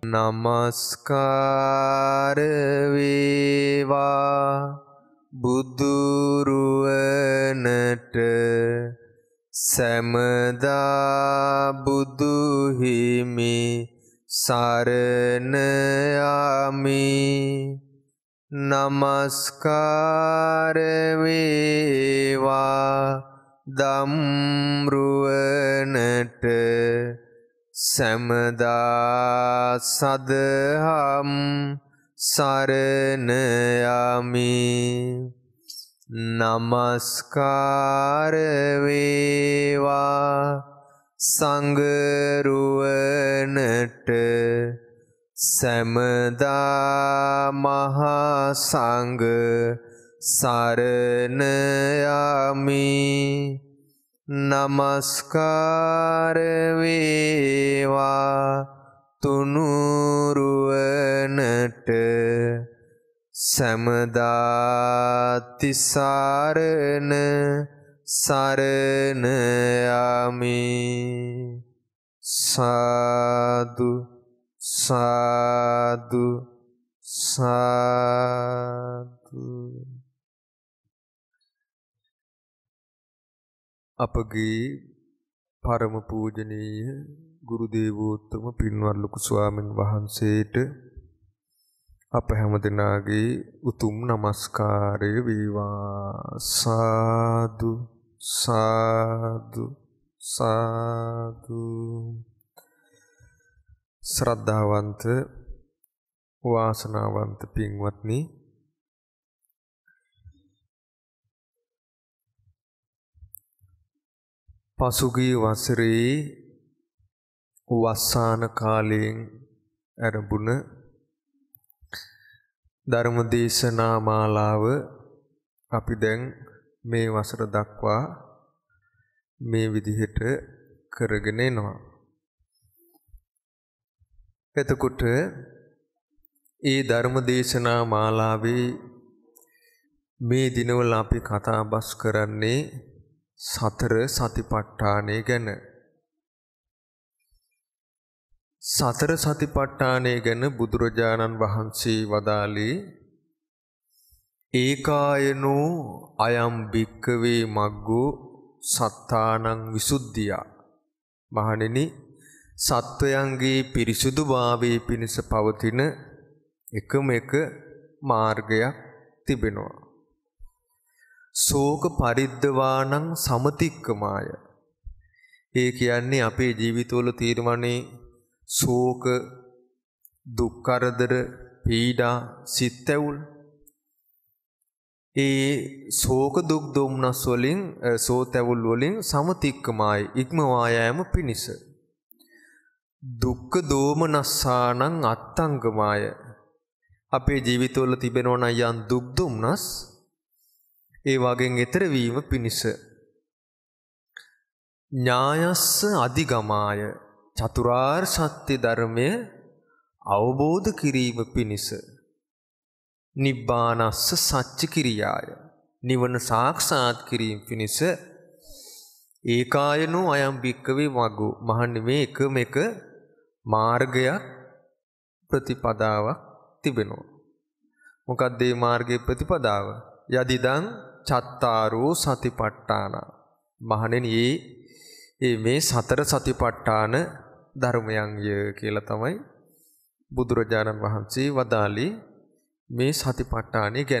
නමස්කාර වේවා බුදුරුවනට සැමදා බුදු හිමි සරණ යමි. නමස්කාර වේවා ධම්රුවනට සැමදා සදහම් සරණ යමි. නමස්කාර වේවා සංඝරුවනට සැමදා මහා සංඝ සරණ යමි. නමස්කාර වේවා තුනුරුවනට සැමදා තිසරණ සරණ යමි. සාදු සාදු සාදු. අපගේ පරම පූජනීය ගුරු දේවෝත්තම පින්වත් ලොකු ස්වාමීන් වහන්සේට අප හැම දෙනාගේ උතුම් නමස්කාරය වේවා. සාදු සාදු සාදු. ශ්‍රද්ධාවන්ත වාසනාවන්ත පින්වත්නි, පසුගිය වසරේ වස්සාන කාලයෙන් ආරම්භුණ ධර්මදේශනා මාලාව අපි දැන් මේ වසර දක්වා මේ විදිහට කරගෙන එනවා. එතකොට ඒ ධර්මදේශනා මාලාවේ මේ දිනවල අපි කතා බස් කරන්නේ සතර සතිපට්ඨානය ගැන. සතර සතිපට්ඨානය ගැන බුදුරජාණන් වහන්සේ වදාළේ ඒකායනෝ අයම් භික්කවේ මග්ගෝ සත්තානං විසුද්ධියා. මහණෙනි, සත්වයන්ගේ පිරිසුදු භාවයේ පිණිස පවතින එකම එක මාර්ගයක් තිබෙනවා. ශෝක පරිද්දවානං සමතික්කමාය. ඒ කියන්නේ අපේ ජීවිතවල තීරමනේ ශෝක, දුක් කරදර, පීඩා, සිත්ඇවුල්. ඒ ශෝක දුක් දොම්නස් වලින් සෝතැවුල් වලින් සමතික්කමාය ඉක්මවා යෑම පිණිස. දුක්ඛ දෝමනස්සානං අත්තංගමාය. අපේ ජීවිතවල තිබෙනවා නම් යම් දුක් දුම්නස් ඒ වගේ ඈතර වීම පිණිස. ඥායස්ස අධිගමාය. චතුරාර්ය සත්‍ය ධර්මය අවබෝධ කිරීම පිණිස. නිබ්බානස්ස සච්ච කිරියාය. නිවන සාක්ෂාත් කිරීම පිණිස. ඒකායනෝ අයම් භික්කවේ මග්ගෝ. මහන්නේ මේ එකම එක මාර්ගයක්, ප්‍රතිපදාවක් තිබෙනවා. මොකක්ද මේ මාර්ගයේ ප්‍රතිපදාව? යදිදං චත්තාරෝ සතිපට්ඨාන. මහණෙනි, මේ සතර සතිපට්ඨාන ධර්මයන්ය කියලා තමයි බුදුරජාණන් වහන්සේ වදාළේ මේ සතිපට්ඨානය ගැන.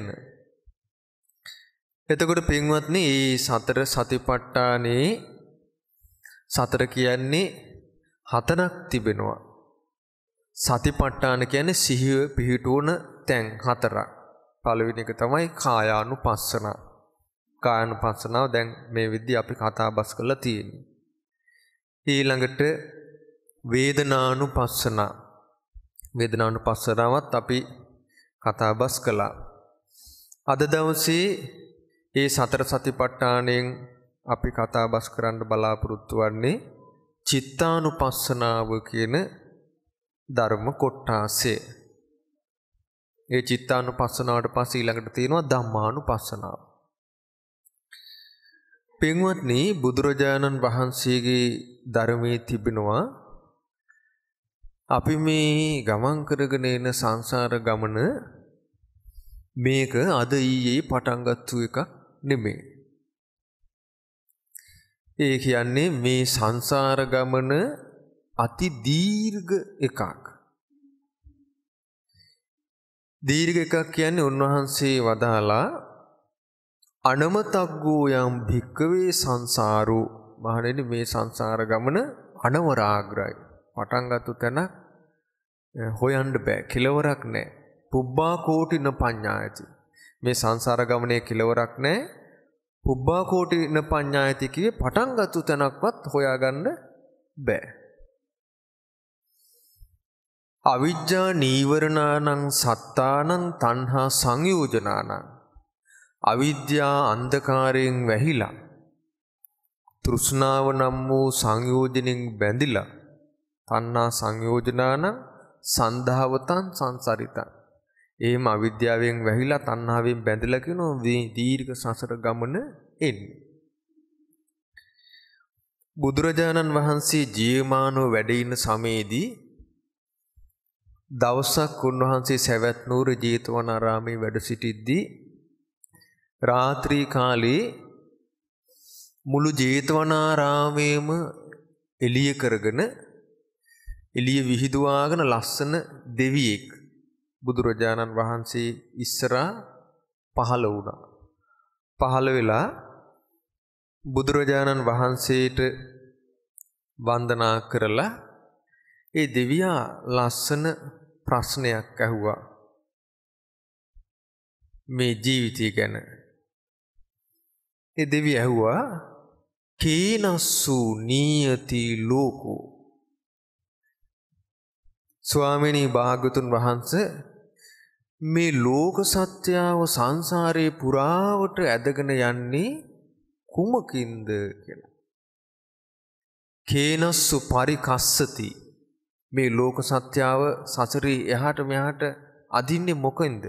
එතකොට පින්වත්නි, මේ සතර සතිපට්ඨානේ සතර කියන්නේ හතරක් තිබෙනවා. සතිපට්ඨාන කියන්නේ සිහිය පිහිටුවන තැන් හතරක්. පළවෙනි එක තමයි කායානුපස්සන. කායානුපස්සනාව දැන් මේ විදිහ අපි කතා බස් කරලා තියෙන්නේ. ඊළඟට වේදනානුපස්සන. වේදනානුපස්සනාවත් අපි කතා බස් කළා. අද දවසේ මේ සතර සතිපට්ඨාණයෙන් අපි කතා බස් කරන්න බලාපොරොත්තු වෙන්නේ චිත්තානුපස්සනාව කියන ධර්ම කොටාසය. ඒ චිත්තානුපස්සනාවට පස්සේ ඊළඟට තියෙනවා ධම්මානුපස්සනාව. පින්වත්නි, බුදුරජාණන් වහන්සේගේ ධර්මයේ තිබෙනවා අපි මේ ගමන් කරගෙන එන සංසාර ගමන මේක අද ඊයේ පටන් ගත්තු එකක් නෙමෙයි. ඒ කියන්නේ මේ සංසාර ගමන අති දීර්ඝ එකක්. දීර්ඝ එකක් කියන්නේ උන්වහන්සේ වදාලා අනමතග්ගෝ යම් භික්කවේ සංසාරෝ මහණෙනි මේ සංසාර ගමන අනවරාග්‍රයි. පටන් ගත්ත තැන හොයන්න බෑ කෙලවරක් නැහැ. පුබ්බා කෝටින පඤ්ඤායති. මේ සංසාර ගමනේ කෙලවරක් නැහැ. පුබ්බා කෝටින පඤ්ඤායති කියේ පටන් ගත්ත තැනක්වත් හොයාගන්න බෑ. අවිජ්ජා නීවරණානං සත්තානං තණ්හා සංයෝජනානං අවිද්‍යා අන්ධකාරයෙන් වැහිලා තෘෂ්ණාව නම් වූ සංයෝජනෙන් බැඳිලා තණ්හා සංයෝජනානං සන්ධාවතං සංසරිතං. එහෙම අවිද්‍යාවෙන් වැහිලා තණ්හාවෙන් බැඳිලා කියනවා මේ දීර්ඝ සසර ගමන එන්නේ. බුදුරජාණන් වහන්සේ ජීවමානව වැඩ ඉන්න සමයේදී දවසක් උන්වහන්සේ සවැත් නුවර ජේතවනාරාමේ වැඩ සිටිද්දී රාත්‍රී කාලේ මුළු ජේතවනාරාමයේම එළිය කරගෙන එළිය විහිදුවාගෙන ලස්සන දෙවියෙක් බුදුරජාණන් වහන්සේ ඉස්සරහා පහළ වුණා. පහළ වෙලා බුදුරජාණන් වහන්සේට වන්දනා කරලා ඒ දෙවියා ලස්සන ප්‍රශ්නයක් ඇහුවා මේ ජීවිතය ගැන. ඒ දෙවියා ඇහුවා කේනස්සු නීයති ලෝකෝ. ස්වාමීනි භාග්‍යතුන් වහන්සේ මේ ලෝක සත්‍යව සංසාරේ පුරාවට ඇදගෙන යන්නේ කුමකින්ද කියලා. කේනස්සු පරිකස්සති. මේ ලෝක සත්‍යාව සසරේ එහාට මෙහාට අදින්නේ මොකෙන්ද?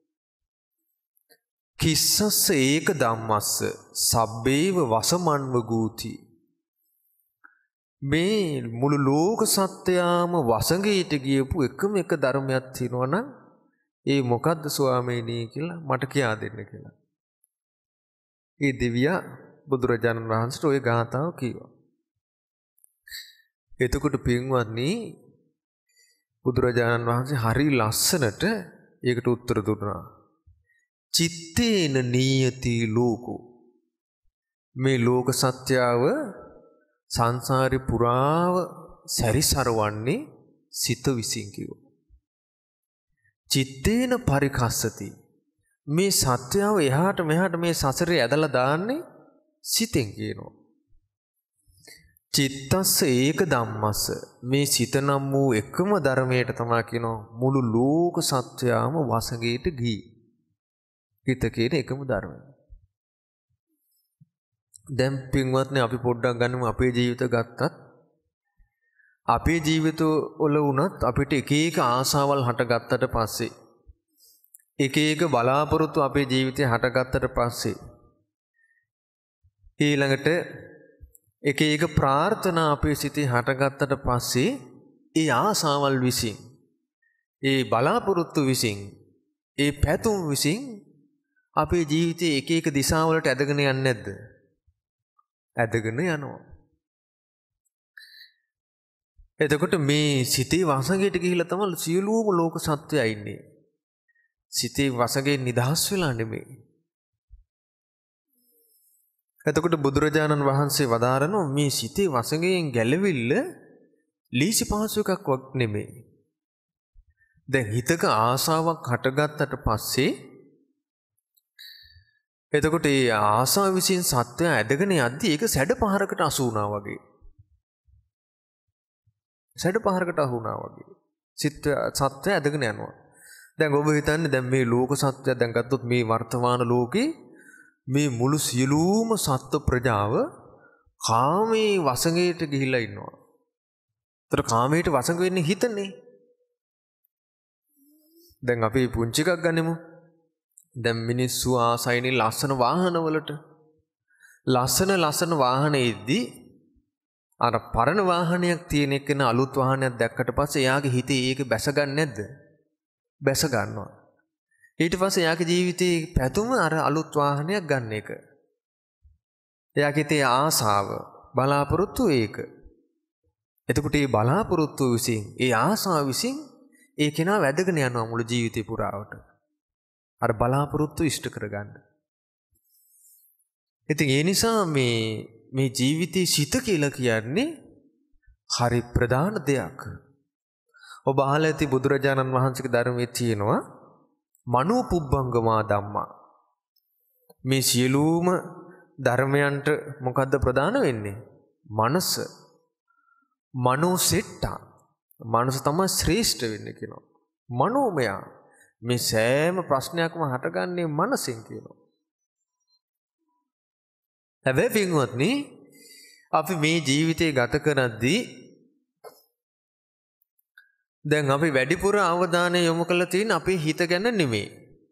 කිස්සස්ස ඒක ධම්මස්ස සබ්බේව වසමන්ව ගූති. මේ මුළු ලෝක සත්‍යාම වසඟයට ගියපු එකම එක ධර්මයක් තියෙනවා නම් ඒ මොකද්ද ස්වාමීනි කියලා මට කියා දෙන්න කියලා. ඒ දෙවියා බුදුරජාණන් වහන්සේට ওই ගාථාව කිව්වා. එතකොට පින්වත්නි බුදුරජාණන් වහන්සේ හරි ලස්සනට ඒකට උත්තර දුන්නා. චිත්තේන නීයති ලෝකෝ. මේ ලෝක සත්‍යාව සංසාරේ පුරාව සැරිසරවන්නේ සිත විසින් කිව්වා. චිත්තේන පරිකස්සති. මේ සත්‍යාව එහාට මෙහාට මේ සසරේ ඇදලා දාන්නේ සිතෙන් කියනවා. චිත්තස්ස ඒක ධම්මස්ස. මේ සිත නම් වූ එකම ධර්මයට තමයි කියනවා මුළු ලෝක සත්‍යයම වසඟයට ගියේ. හිත කියන එකම ධර්මය. දැන් පින්වත්නි අපි පොඩ්ඩක් ගන්නමු අපේ ජීවිත ගත්තත් අපේ ජීවිත වල වුණත් අපිට එක එක ආසාවල් හටගත්තට පස්සේ එක එක බලාපොරොත්තු අපේ ජීවිතේ හටගත්තට පස්සේ ඊළඟට එක එක ප්‍රාර්ථනා අපේ සිතේ හටගත්තට පස්සේ ඒ ආසාවල් විසින් ඒ බලාපොරොත්තු විසින් ඒ පැතුම් විසින් අපේ ජීවිතේ එක එක දිශාවලට ඇදගෙන යන්නේ නැද්ද? ඇදගෙන යනවා. එතකොට මේ සිතේ වසඟයට ගිහිලා තමයි සියලුම ලෝක සත්‍යය ඉන්නේ. සිතේ වසඟයෙන් නිදහස් වෙලා නෙමෙයි. එතකොට බුදුරජාණන් වහන්සේ වදාරනවා මේ සිතේ වසඟයෙන් ගැලවිල්ල ලීසි පහසු එකක් නෙමෙයි. දැන් හිතක ආසාවක් හටගත්තට පස්සේ එතකොට ඒ ආසාව විසින් සත්‍යය ඇදගෙන යද්දී ඒක සැඩ පහරකට අසු වුණා වගේ. සැඩ පහරකට අහු වුණා වගේ. සත්‍යය ඇදගෙන යනවා. දැන් ඔබ හිතන්නේ දැන් මේ ලෝක සත්‍යය දැන් ගත්තොත් මේ වර්තමාන ලෝකේ මේ මුළු සියලුම සත්ත්ව ප්‍රජාව කාමයේ වසඟයට ගිහිලා ඉන්නවා. ඒතර කාමයට වසඟ වෙන්නේ හිතනේ. දැන් අපි පුංචි එකක් ගනිමු. දැන් මිනිස්සු ආසයිනේ ලස්සන වාහනවලට. ලස්සන වාහනයේදී අර පරණ වාහනයක් තියෙන එකන අලුත් වාහනයක් දැක්කට පස්සේ එයාගේ හිතේ ඒක බැස ගන්න නැද්ද? බැස ගන්නවා. ඊට පස්සේ එයාගේ ජීවිතේ පැතුම අර අලුත් වාහනයක් ගන්න එක. එයාගේ තේ ආසාව බලාපොරොත්තු ඒක. එතකොට මේ බලාපොරොත්තු විසින් ඒ ආසාව විසින් ඒ කෙනා වැදගෙන යනවා මුළු ජීවිතේ පුරාවට. අර බලාපොරොත්තු ඉෂ්ට කරගන්න. ඉතින් ඒ නිසා මේ ජීවිතේ සිත කියලා කියන්නේ හරි ප්‍රධාන දෙයක්. ඔබ අහලා ඇති බුදුරජාණන් වහන්සේගේ ධර්මයේ තියෙනවා මනෝ පුබ්බංගමා ධම්මා. මේ සියලුම ධර්මයන්ට මොකද්ද ප්‍රධාන වෙන්නේ? මනස. මනෝ සෙට්ටා. මනස තමයි ශ්‍රේෂ්ඨ වෙන්නේ කියනවා. මනෝමය. මේ සෑම ප්‍රශ්නයක්ම හටගන්නේ මනසෙන් කියනවා. හැබැයි පින්වත්නි අපි මේ ජීවිතේ ගත කරද්දී දැන් අපි වැඩිපුර අවධානය යොමු කරලා තියෙන අපේ හිත ගැන නෙමෙයි.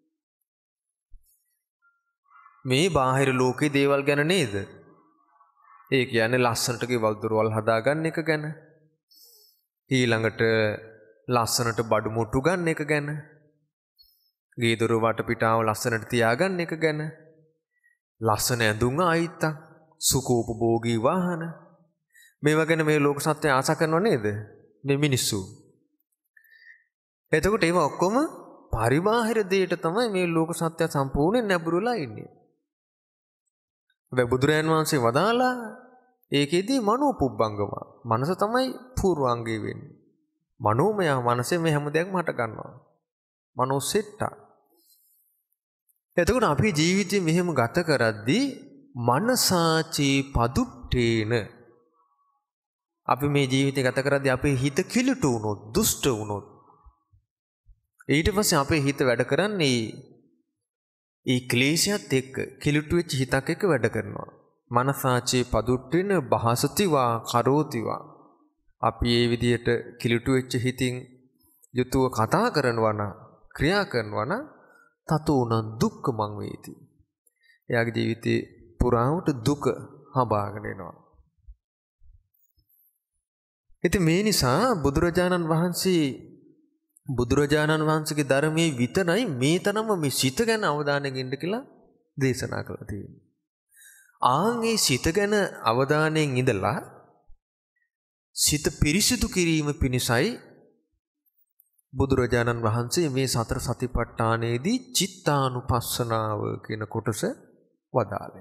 මේ බාහිර ලෝකේ දේවල් ගැන නේද? ඒ කියන්නේ ලස්සනට ගෙවල් දොරවල් හදාගන්න එක ගැන. ඊළඟට ලස්සනට බඩු මුට්ටු ගන්න එක ගැන. ගේ දොර වටපිටාව ලස්සනට තියාගන්න එක ගැන. ලස්සන ඇඳුම් ආයිත්තක්, සුඛෝපභෝගී වාහන. මේවා ගැන මේ ලෝක සත්‍යය ආශා කරනව නේද? මේ මිනිස්සු. එතකොට ඒවා ඔක්කොම පරිබාහිර දෙයට තමයි මේ ලෝක සත්‍යය සම්පූර්ණයෙන් නැඹුරුලා ඉන්නේ. බුදුරයන් වහන්සේ වදාලා ඒකෙදී මනෝ පුබ්බංගම මනස තමයි පූර්වාංගය වෙන්නේ. මනෝමය මනසේ මේ හැම දෙයක්ම හට ගන්නවා. මනෝ සෙට්ටා. එතකොට අපි ජීවිතේ මෙහෙම ගත කරද්දී මනසාචී පදුට්ඨේන අපි මේ ජීවිතේ ගත කරද්දී අපේ හිත කිලුට වුණොත්, දුෂ්ට වුණොත් ඊට පස්සේ අපේ හිත වැඩ කරන්නේ ඒ ක්ලේශයත් එක්ක කිලුට වෙච්ච හිතක් එක්ක වැඩ කරනවා. මනසාචේ පදුට්ඨේන භාසතිවා කරෝතිවා. අපි මේ විදිහට කිලුට වෙච්ච හිතින් යුතුව කතා කරනවා නම්, ක්‍රියා කරනවා නම් තතෝන දුක්ඛමං වේති. එයාගේ ජීවිතේ පුරාවට දුක හඹාගෙන එනවා. ඉතින් මේ නිසා බුදුරජාණන් වහන්සේගේ ධර්මයේ විතරයි මේ තරම මේ සිත ගැන අවධානයෙන් ඉන්න කියලා දේශනා කළා තියෙන්නේ. ආන්ගේ සිත ගැන අවධානයෙන් ඉඳලා සිත පිරිසිදු කිරීම පිණිසයි බුදුරජාණන් වහන්සේ මේ සතර සතිපට්ඨානයේදී චිත්තානුපස්සනාව කියන කොටස වදාළේ.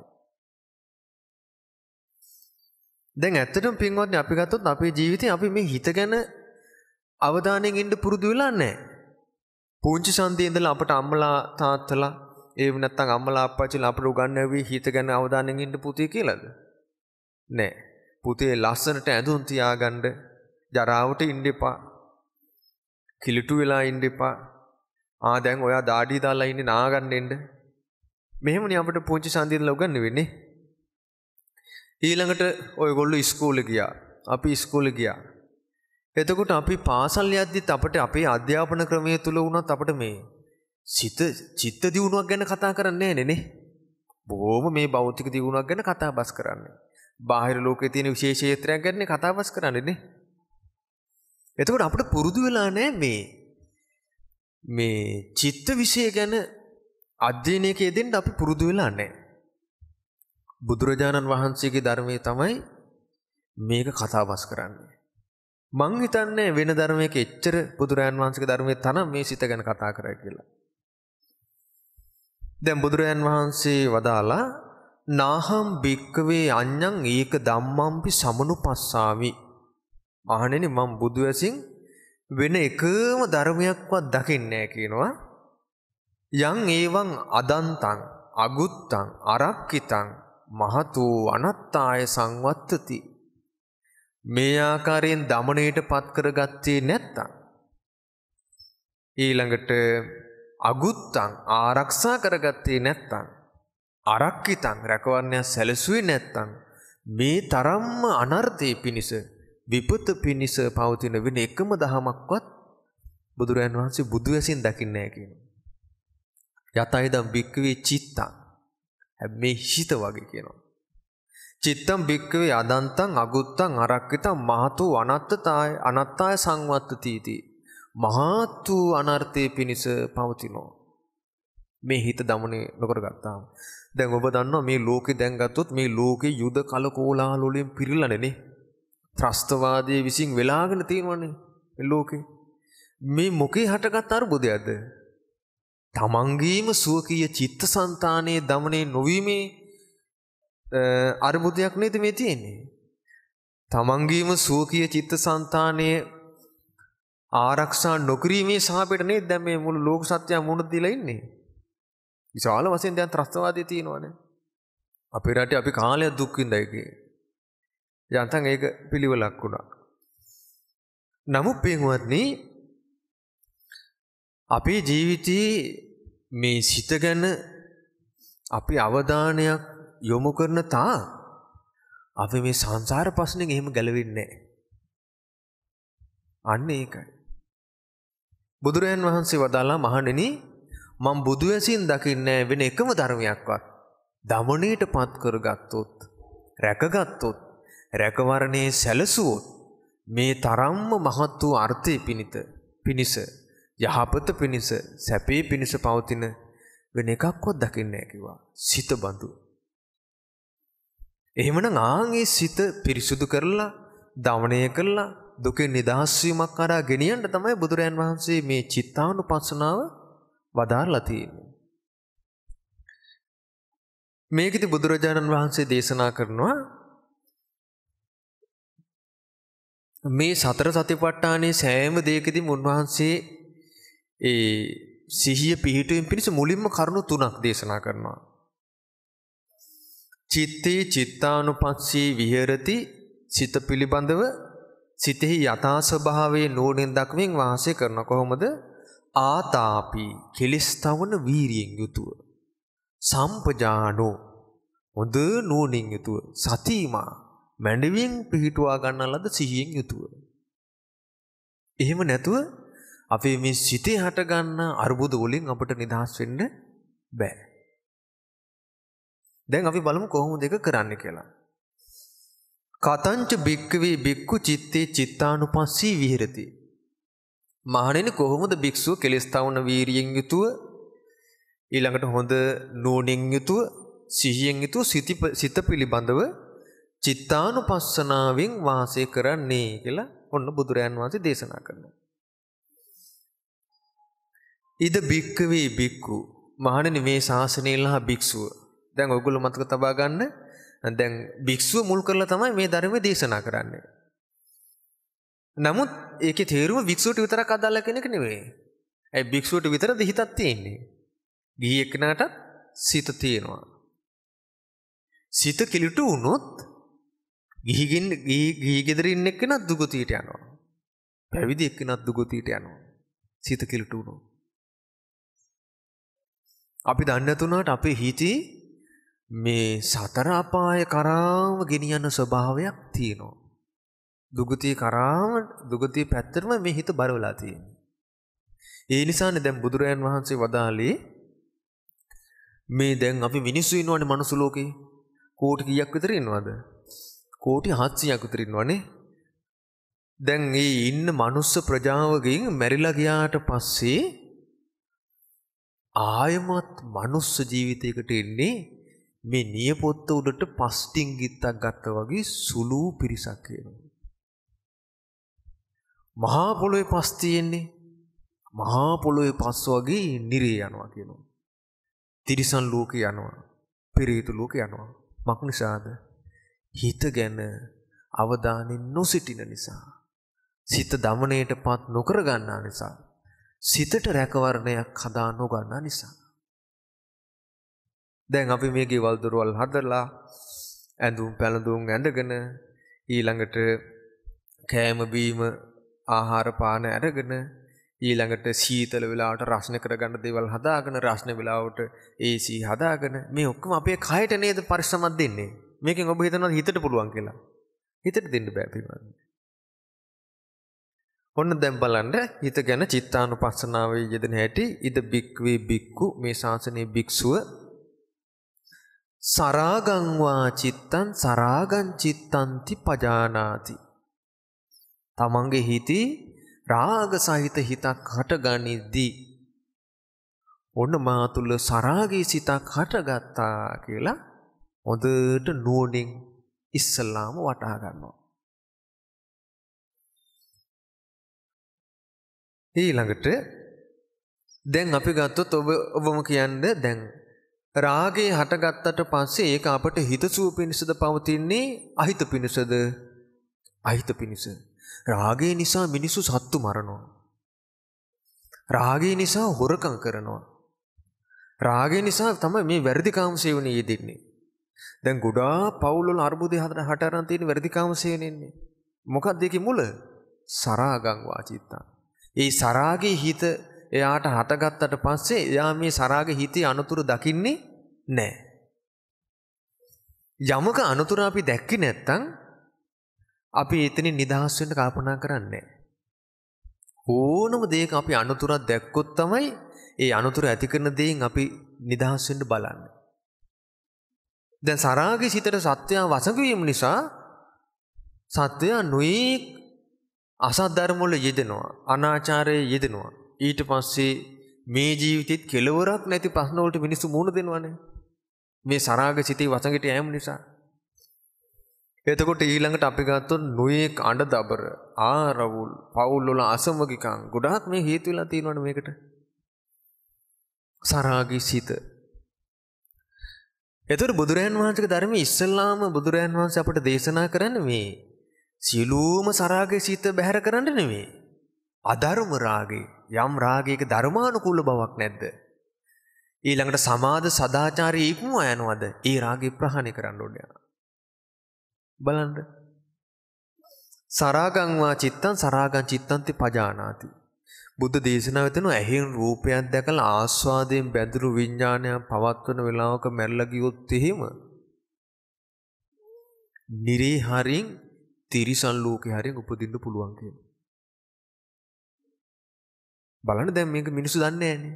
දැන් ඇත්තටම පින්වත්නි අපි ගත්තොත් අපේ ජීවිතේ අපි මේ හිත ගැන අවධානයෙන් ඉන්න පුරුදු වෙලා නැහැ. පුංචි සංදී ඉඳලා අපට අම්මලා තාත්තලා ඒව නැත්තම් අම්මලා අප්පච්චිලා අපට උගන්වුවේ හිත ගැන අවධානයෙන් ඉන්න පුතේ කියලාද? නෑ. පුතේ ලස්සනට ඇඳුම් තියාගන්න, ජරාවට ඉන්න එපා. කිලිටු වෙලා ඉන්න එපා. දැන් ඔයා දාඩිය දාලා ඉන්නේ නාගන්න එන්න. මෙහෙමනේ අපිට පුංචි සංදී ඉඳලා උගන්වන්නේ. ඊළඟට ඔයගොල්ලෝ ඉස්කෝලේ ගියා. අපි ඉස්කෝලේ ගියා. එතකොට අපි පාසල් යද්දිත් අපිට අපේ අධ්‍යාපන ක්‍රමයේ තුල වුණත් අපිට මේ චිත්ත දියුණුවක් ගැන කතා කරන්නේ නැහැ නේ. බොහොම මේ භෞතික දියුණුවක් ගැන කතා බස් කරන්නේ. බාහිර ලෝකයේ තියෙන විශේෂ ක්ෂේත්‍රයක් ගැන කතා බස් කරන්නේ නේ. එතකොට අපිට පුරුදු වෙලා නැහැ මේ චිත්ත විෂය ගැන අධ්‍යයනයක යෙදෙන්න අපි පුරුදු වෙලා නැහැ. බුදුරජාණන් වහන්සේගේ ධර්මයේ තමයි මේක කතා බස් කරන්නේ. මං හිතන්නේ වෙන ධර්මයක එච්චර බුදුරජාණන් වහන්සේගේ ධර්මයේ තරම් මේ සිත ගැන කතා කරයි කියලා. දැන් බුදුරජාණන් වහන්සේ වදාලා නාහම් භික්කවේ අඤ්ඤං ඒක ධම්මම්පි සමනුපස්සාමි. මහණෙනි මම බුදු ඇසින් වෙන එකම ධර්මයක්වත් දකින්නේ නැහැ කියනවා. යං ඒවං අදන්තං අගුත්තං අරක්කිතං මහතු අනත්තාය සංවත්තති. මේ ආකාරයෙන් දමණයට පත් කරගත්තේ නැත්තම් ඊළඟට අගුත්තං ආරක්ෂා කරගත්තේ නැත්තම් අරක්කිතං රැකවරණය සැලසුවේ නැත්තම් මේ තරම්ම අනර්ථයේ පිනිස විපත පිනිස පවතින වෙන එකම දහමක්වත් බුදුරජාණන් වහන්සේ බුදු ඇසින් දකින්නේ නැහැ කියනවා. යතයිදම් භික්කවේ චිත්තං මේ හිත වගේ කියනවා. චිත්තම් භික්කවේ අදන්තං අගුත්තං අරක්කිතං මහතු අනත්තාය සංවත්තතිති. මහත් වූ අනර්ථයේ පිණිස පවතිනෝ. මේ හිත දමනය නොකර ගත්තාම. දැන් ඔබ දන්නවා මේ ලෝකේ දැන් ගත්තොත් මේ ලෝකේ යුද කලකෝලාහල වලින් පිරීලානේ. ත්‍රස්තවාදයේ විසින් වෙලාගෙන තියෙනවනේ මේ ලෝකේ. මේ මොකේ හටගත් අරුබුදයක්ද? තමන්ගේම සුවකීය චිත්තසංතානයේ දමනය නොවීමේ අරුබුදයක් නේද මේ තියෙන්නේ. තමන්ගේම සුවකීය චිත්තසංතානයේ ආරක්ෂා නොකිරීමේ සාපේට නේද දැන් මේ මුළු ලෝක සත්‍යය මුණ දීලා ඉන්නේ. විශාල වශයෙන් දැන් ත්‍රස්තවාදී තියෙනවානේ. අපේ රටේ අපි කාලයක් දුක් විඳලා ඒකේ. යන්තම් ඒක පිළිවෙලක් වුණා. නමුත් පින්වත්නි අපේ ජීවිතයේ මේ සිත ගැන අපි අවධානයක් යොමු කරන තා අපි මේ සංසාර ප්‍රශ්නෙන් එහෙම ගැලවෙන්නේ නැහැ. අන්න ඒකයි. බුදුරයන් වහන්සේ වදාළා මහණෙනි මම බුදු ඇසින් දකින්නේ වෙන එකම ධර්මයක්වත් දමණයට පත් කරගත්තොත් රැකගත්තොත් රැකවරණේ සැලසුවොත් මේ තරම්ම මහත් වූ අර්ථයේ පිණිස යහපත පිණිස සැපේ පිණිස පවතින වෙන එකක්වත් දකින්නේ නැහැ කිව්වා. සිත බඳු. එහෙමනම් ආන්ගේ සිත පිරිසුදු කරලා දමණය කරලා දුකෙන් නිදහස් වීමක් කරා ගෙනියන්න තමයි බුදුරයන් වහන්සේ මේ චිත්තානුපස්සනාව වදාරලා තියෙන්නේ. මේකෙදි බුදුරජාණන් වහන්සේ දේශනා කරනවා මේ සතර සතිපට්ඨානයේ සෑම දෙයකදීම උන්වහන්සේ ඒ සිහිය පිහිටුවීම පිණිස මුලින්ම කරුණු තුනක් දේශනා කරනවා. චිත්තේ චිත්තානුපස්සී විහෙරති සිත පිළිබඳව සිතෙහි යථා ස්වභාවයේ නෝනෙන් දක්මින් වාසය කරන කොහොමද? ආතාපි කෙලිස්තවන වීරියෙන් යුතුව සම්පජානෝ හොඳ නෝනින් යුතුව සතිමා මැඬවින් පිහිටුවා ගන්න ලද සිහියෙන් යුතුව. එහෙම නැතුව අපි මේ සිතේ හට ගන්න අරුබුද වලින් අපට නිදහස් වෙන්න බෑ. දැන් අපි බලමු කොහොමද ඒක කරන්නේ කියලා. කතංච භික්ඛවේ භික්ඛු චිත්තේ චිත්තානුපස්සී විහෙරති. මහණෙනි කොහොමද භික්ෂුව කෙලෙස් තවන වීරියෙන් යුතුව ඊළඟට හොඳ නෝනින් යුතුව සිහියෙන් යුතුව සිත පිළිබඳව චිත්තානුපස්සනාවෙන් වාසය කරන්නේ කියලා ඔන්න බුදුරයන් වහන්සේ දේශනා කරනවා. ඉද භික්ඛවේ භික්ඛු මහණෙනි මේ ශාසනයේලා භික්ෂුව. දැන් ඔයගොල්ලෝ මතක තබා ගන්න. දැන් භික්ෂුව මුල් කරලා තමයි මේ ධර්මයේ දේශනා කරන්නේ. නමුත් ඒකේ තේරුම භික්ෂුවට විතරක් අදාළ කෙනෙක් නෙවෙයි. ඒ භික්ෂුවට විතරද හිතක් තියෙන්නේ. ගිහි එක්කනටත් සිත තියෙනවා. සිත කිලිටු වුණොත් ගිහි ගෙදර ඉන්න එක්කනත් දුගතියට යනවා. පැවිදි එක්කනත් දුගතියට යනවා. සිත කිලිටු වුණොත්. අපි දන්නේ නැතුණාට අපේ හිතේ මේ සතර අපාය කරාම ගෙනියන ස්වභාවයක් තියෙනවා. දුගතිය පැත්තටම මේ හිත බර වෙලා තියෙන්නේ. ඒ නිසානේ දැන් බුදුරයන් වහන්සේ වදාළේ මේ දැන් අපි මිනිස්සු ඉන්නවනේ මනුස්ස ලෝකේ. කෝටි කීයක් විතර ඉන්නවද? කෝටි 700ක් විතර ඉන්නවනේ. දැන් මේ ඉන්න මනුස්ස ප්‍රජාවගෙන් මැරිලා ගියාට පස්සේ ආයමත් මනුස්ස ජීවිතයකට එන්නේ මේ නියපොත්ත උඩට පස්ටිං ගිත්තක් ගත්තා වගේ සුළු පිරිසක් වෙනවා. මහා පොළොවේ පස් තියෙන්නේ. මහා පොළොවේ පස් වගේ නිරේ යනවා කියනවා. තිරිසන් ලෝකේ යනවා. පෙරේත ලෝකේ යනවා. මක් නිසාද? හිත ගැන අවධානය නොසිටින නිසා. සිත දමණයටපත් නොකර ගන්නා නිසා. සිතට රැකවරණයක් හදා නොගන්නා නිසා. දැන් අපි මේ ගෙවල් දොරවල් හදලා ඇඳුම් පැළඳුම් ඇඳගෙන ඊළඟට කෑම බීම ආහාර පාන අරගෙන ඊළඟට සීතල වෙලාවට රස්නේ කරගන්න දේවල් හදාගෙන රස්නේ වෙලාවට AC හදාගෙන මේ ඔක්කොම අපේ කයට නේද පරිශ්‍රමයක් දෙන්නේ. මේකෙන් ඔබ හිතනවා හිතට පුළුවන් කියලා. හිතට දෙන්න බෑ පිළිවන්. ඔන්න දැන් බලන්න හිත ගැන චිත්තානුපස්සනාවේ යෙදෙන හැටි ඉද බික්වේ බික්කු මේ ශාසනයේ භික්ෂුව සරාගං වා චිත්තං සරාගං චිත්තන්ති පජානාති. තමන්ගේ හිතේ රාග සහිත හිතක් හටගනිද්දී ඔන්න මා තුල සරාගී සිතක් හටගත්තා කියලා හොඳට නුවණින් ඉස්සල්ලාම වටහා ගන්නවා. ඊළඟට දැන් අපි ගත්තොත් ඔබම කියන්නේ දැන් රාගේ හටගත්තට පස්සේ ඒක අපට හිතසුව පිණිසද පවතින්නේ අහිත පිණිසද? අහිත පිණිස. රාගේ නිසා මිනිස්සු සත්තු මරනවා. රාගේ නිසා හොරකම් කරනවා. රාගේ නිසා තමයි මේ වැරදි කාම සේවනයේ යෙදෙන්නේ. දැන් ගොඩාක් පවුල් වල අර්බුදේ හට අරන් තියෙන වැරදි කාම සේවනයන්නේ. මොකක්ද ඒකේ මුල? සරාගං වාචිත්තා. ඒ සරාගේ හිත එයාට හටගත්තට පස්සේ එයා මේ සරාගේ හිතේ අනුතුරු දකින්නේ නැහැ. යමක අනුතුරු අපි දැක්කේ නැත්තම් අපි එතනින් නිදහස් වෙන්න කල්පනා කරන්නේ නැහැ. ඕනම දෙයක අපි අනුතුරක් දැක්කොත් තමයි ඒ අනුතුරු ඇති කරන දේෙන් අපි නිදහස් වෙන්න බලන්නේ. දැන් සරාගේ සිතට සත්‍යය වසඟ වීම නිසා සත්‍යය නොයේ අසත් ධර්ම වල යෙදෙනවා, අනාචාරයේ යෙදෙනවා. ඊට පස්සේ මේ ජීවිතෙත් කෙලවරක් නැති ප්‍රශ්න වලට මිනිස්සු මුහුණ දෙනවානේ. මේ සරාග සිතේ වසඟට යෑම නිසා. එතකොට ඊළඟට අපි ගත්තොත් නොයේ අඬ දබර, ආරවුල්, පවුල් වල අසමගිකම් ගොඩාක් මේ හේතු වෙලා තියෙනවනේ මේකට. සරාගී සිත. එතකොට බුදුරයන් වහන්සේගේ ධර්මයේ ඉස්සල්ලාම බුදුරයන් වහන්සේ අපට දේශනා කරන්නේ මේ සියලුම සරාගී සිත බැහැර කරන්න නෙමෙයි. අධර්ම රාගේ යම් රාගයක ධර්මානුකූල බවක් නැද්ද? ඊළඟට සමාද සදාචාරී ඉක්මවා යනවද? ඒ රාගේ ප්‍රහාණය කරන්න ඕනේ. බලන්න. සරාගං වා චිත්තං සරාගං චිත්තන්ති පජානාති. බුද්ධ දේශනාව වෙන ඇහෙන් රූපයක් දැකලා ආස්වාදයෙන් බැඳුණු විඥානය පවත්වන වෙලාවක මැරලා ගියොත් එහෙම නිරේ හරින් තිරිසන් ලෝකේ හරින් උපදින්න පුළුවන් කියලා. බලන්න දැන් මේක මිනිස්සු දන්නේ නැහැනේ.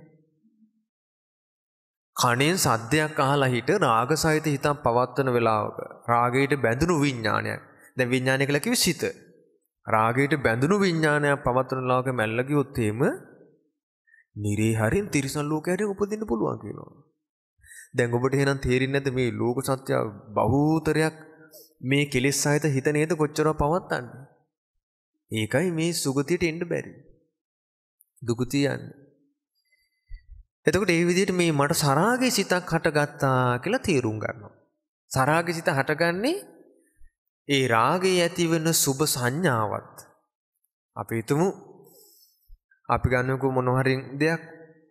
කණෙන් සද්දයක් අහලා හිට රාගසහිත හිතක් පවත්වන වෙලාවක රාගයට බැඳුණු විඥානයක්. දැන් විඥානය කියලා කිව්වේ සිත. රාගයට බැඳුණු විඥානයක් පවත්වන වෙලාවක මැල්ල ගියොත් එහෙම නිරේ හරින් තිරිසන් ලෝකේ හරින් උපදින්න පුළුවන් කියනවා. දැන් ඔබට එහෙනම් තේරෙන්නේ නැද්ද මේ ලෝක සත්‍ය බහූතරයක් මේ කෙලෙස් සහිත හිත නේද කොච්චරව පවත්තන්නේ? ඒකයි මේ සුගතියට එන්න බැරි. දුගතිය යන්නේ. එතකොට මේ විදිහට මේ මට සරාගේ සිතක් හටගත්තා කියලා තේරුම් ගන්නවා. සරාගේ සිත හටගන්නේ ඒ රාගයේ ඇති වෙන සුබ සංඥාවත්. අපි හිතමු අපි ගන්නකො මොන හරි දෙයක්.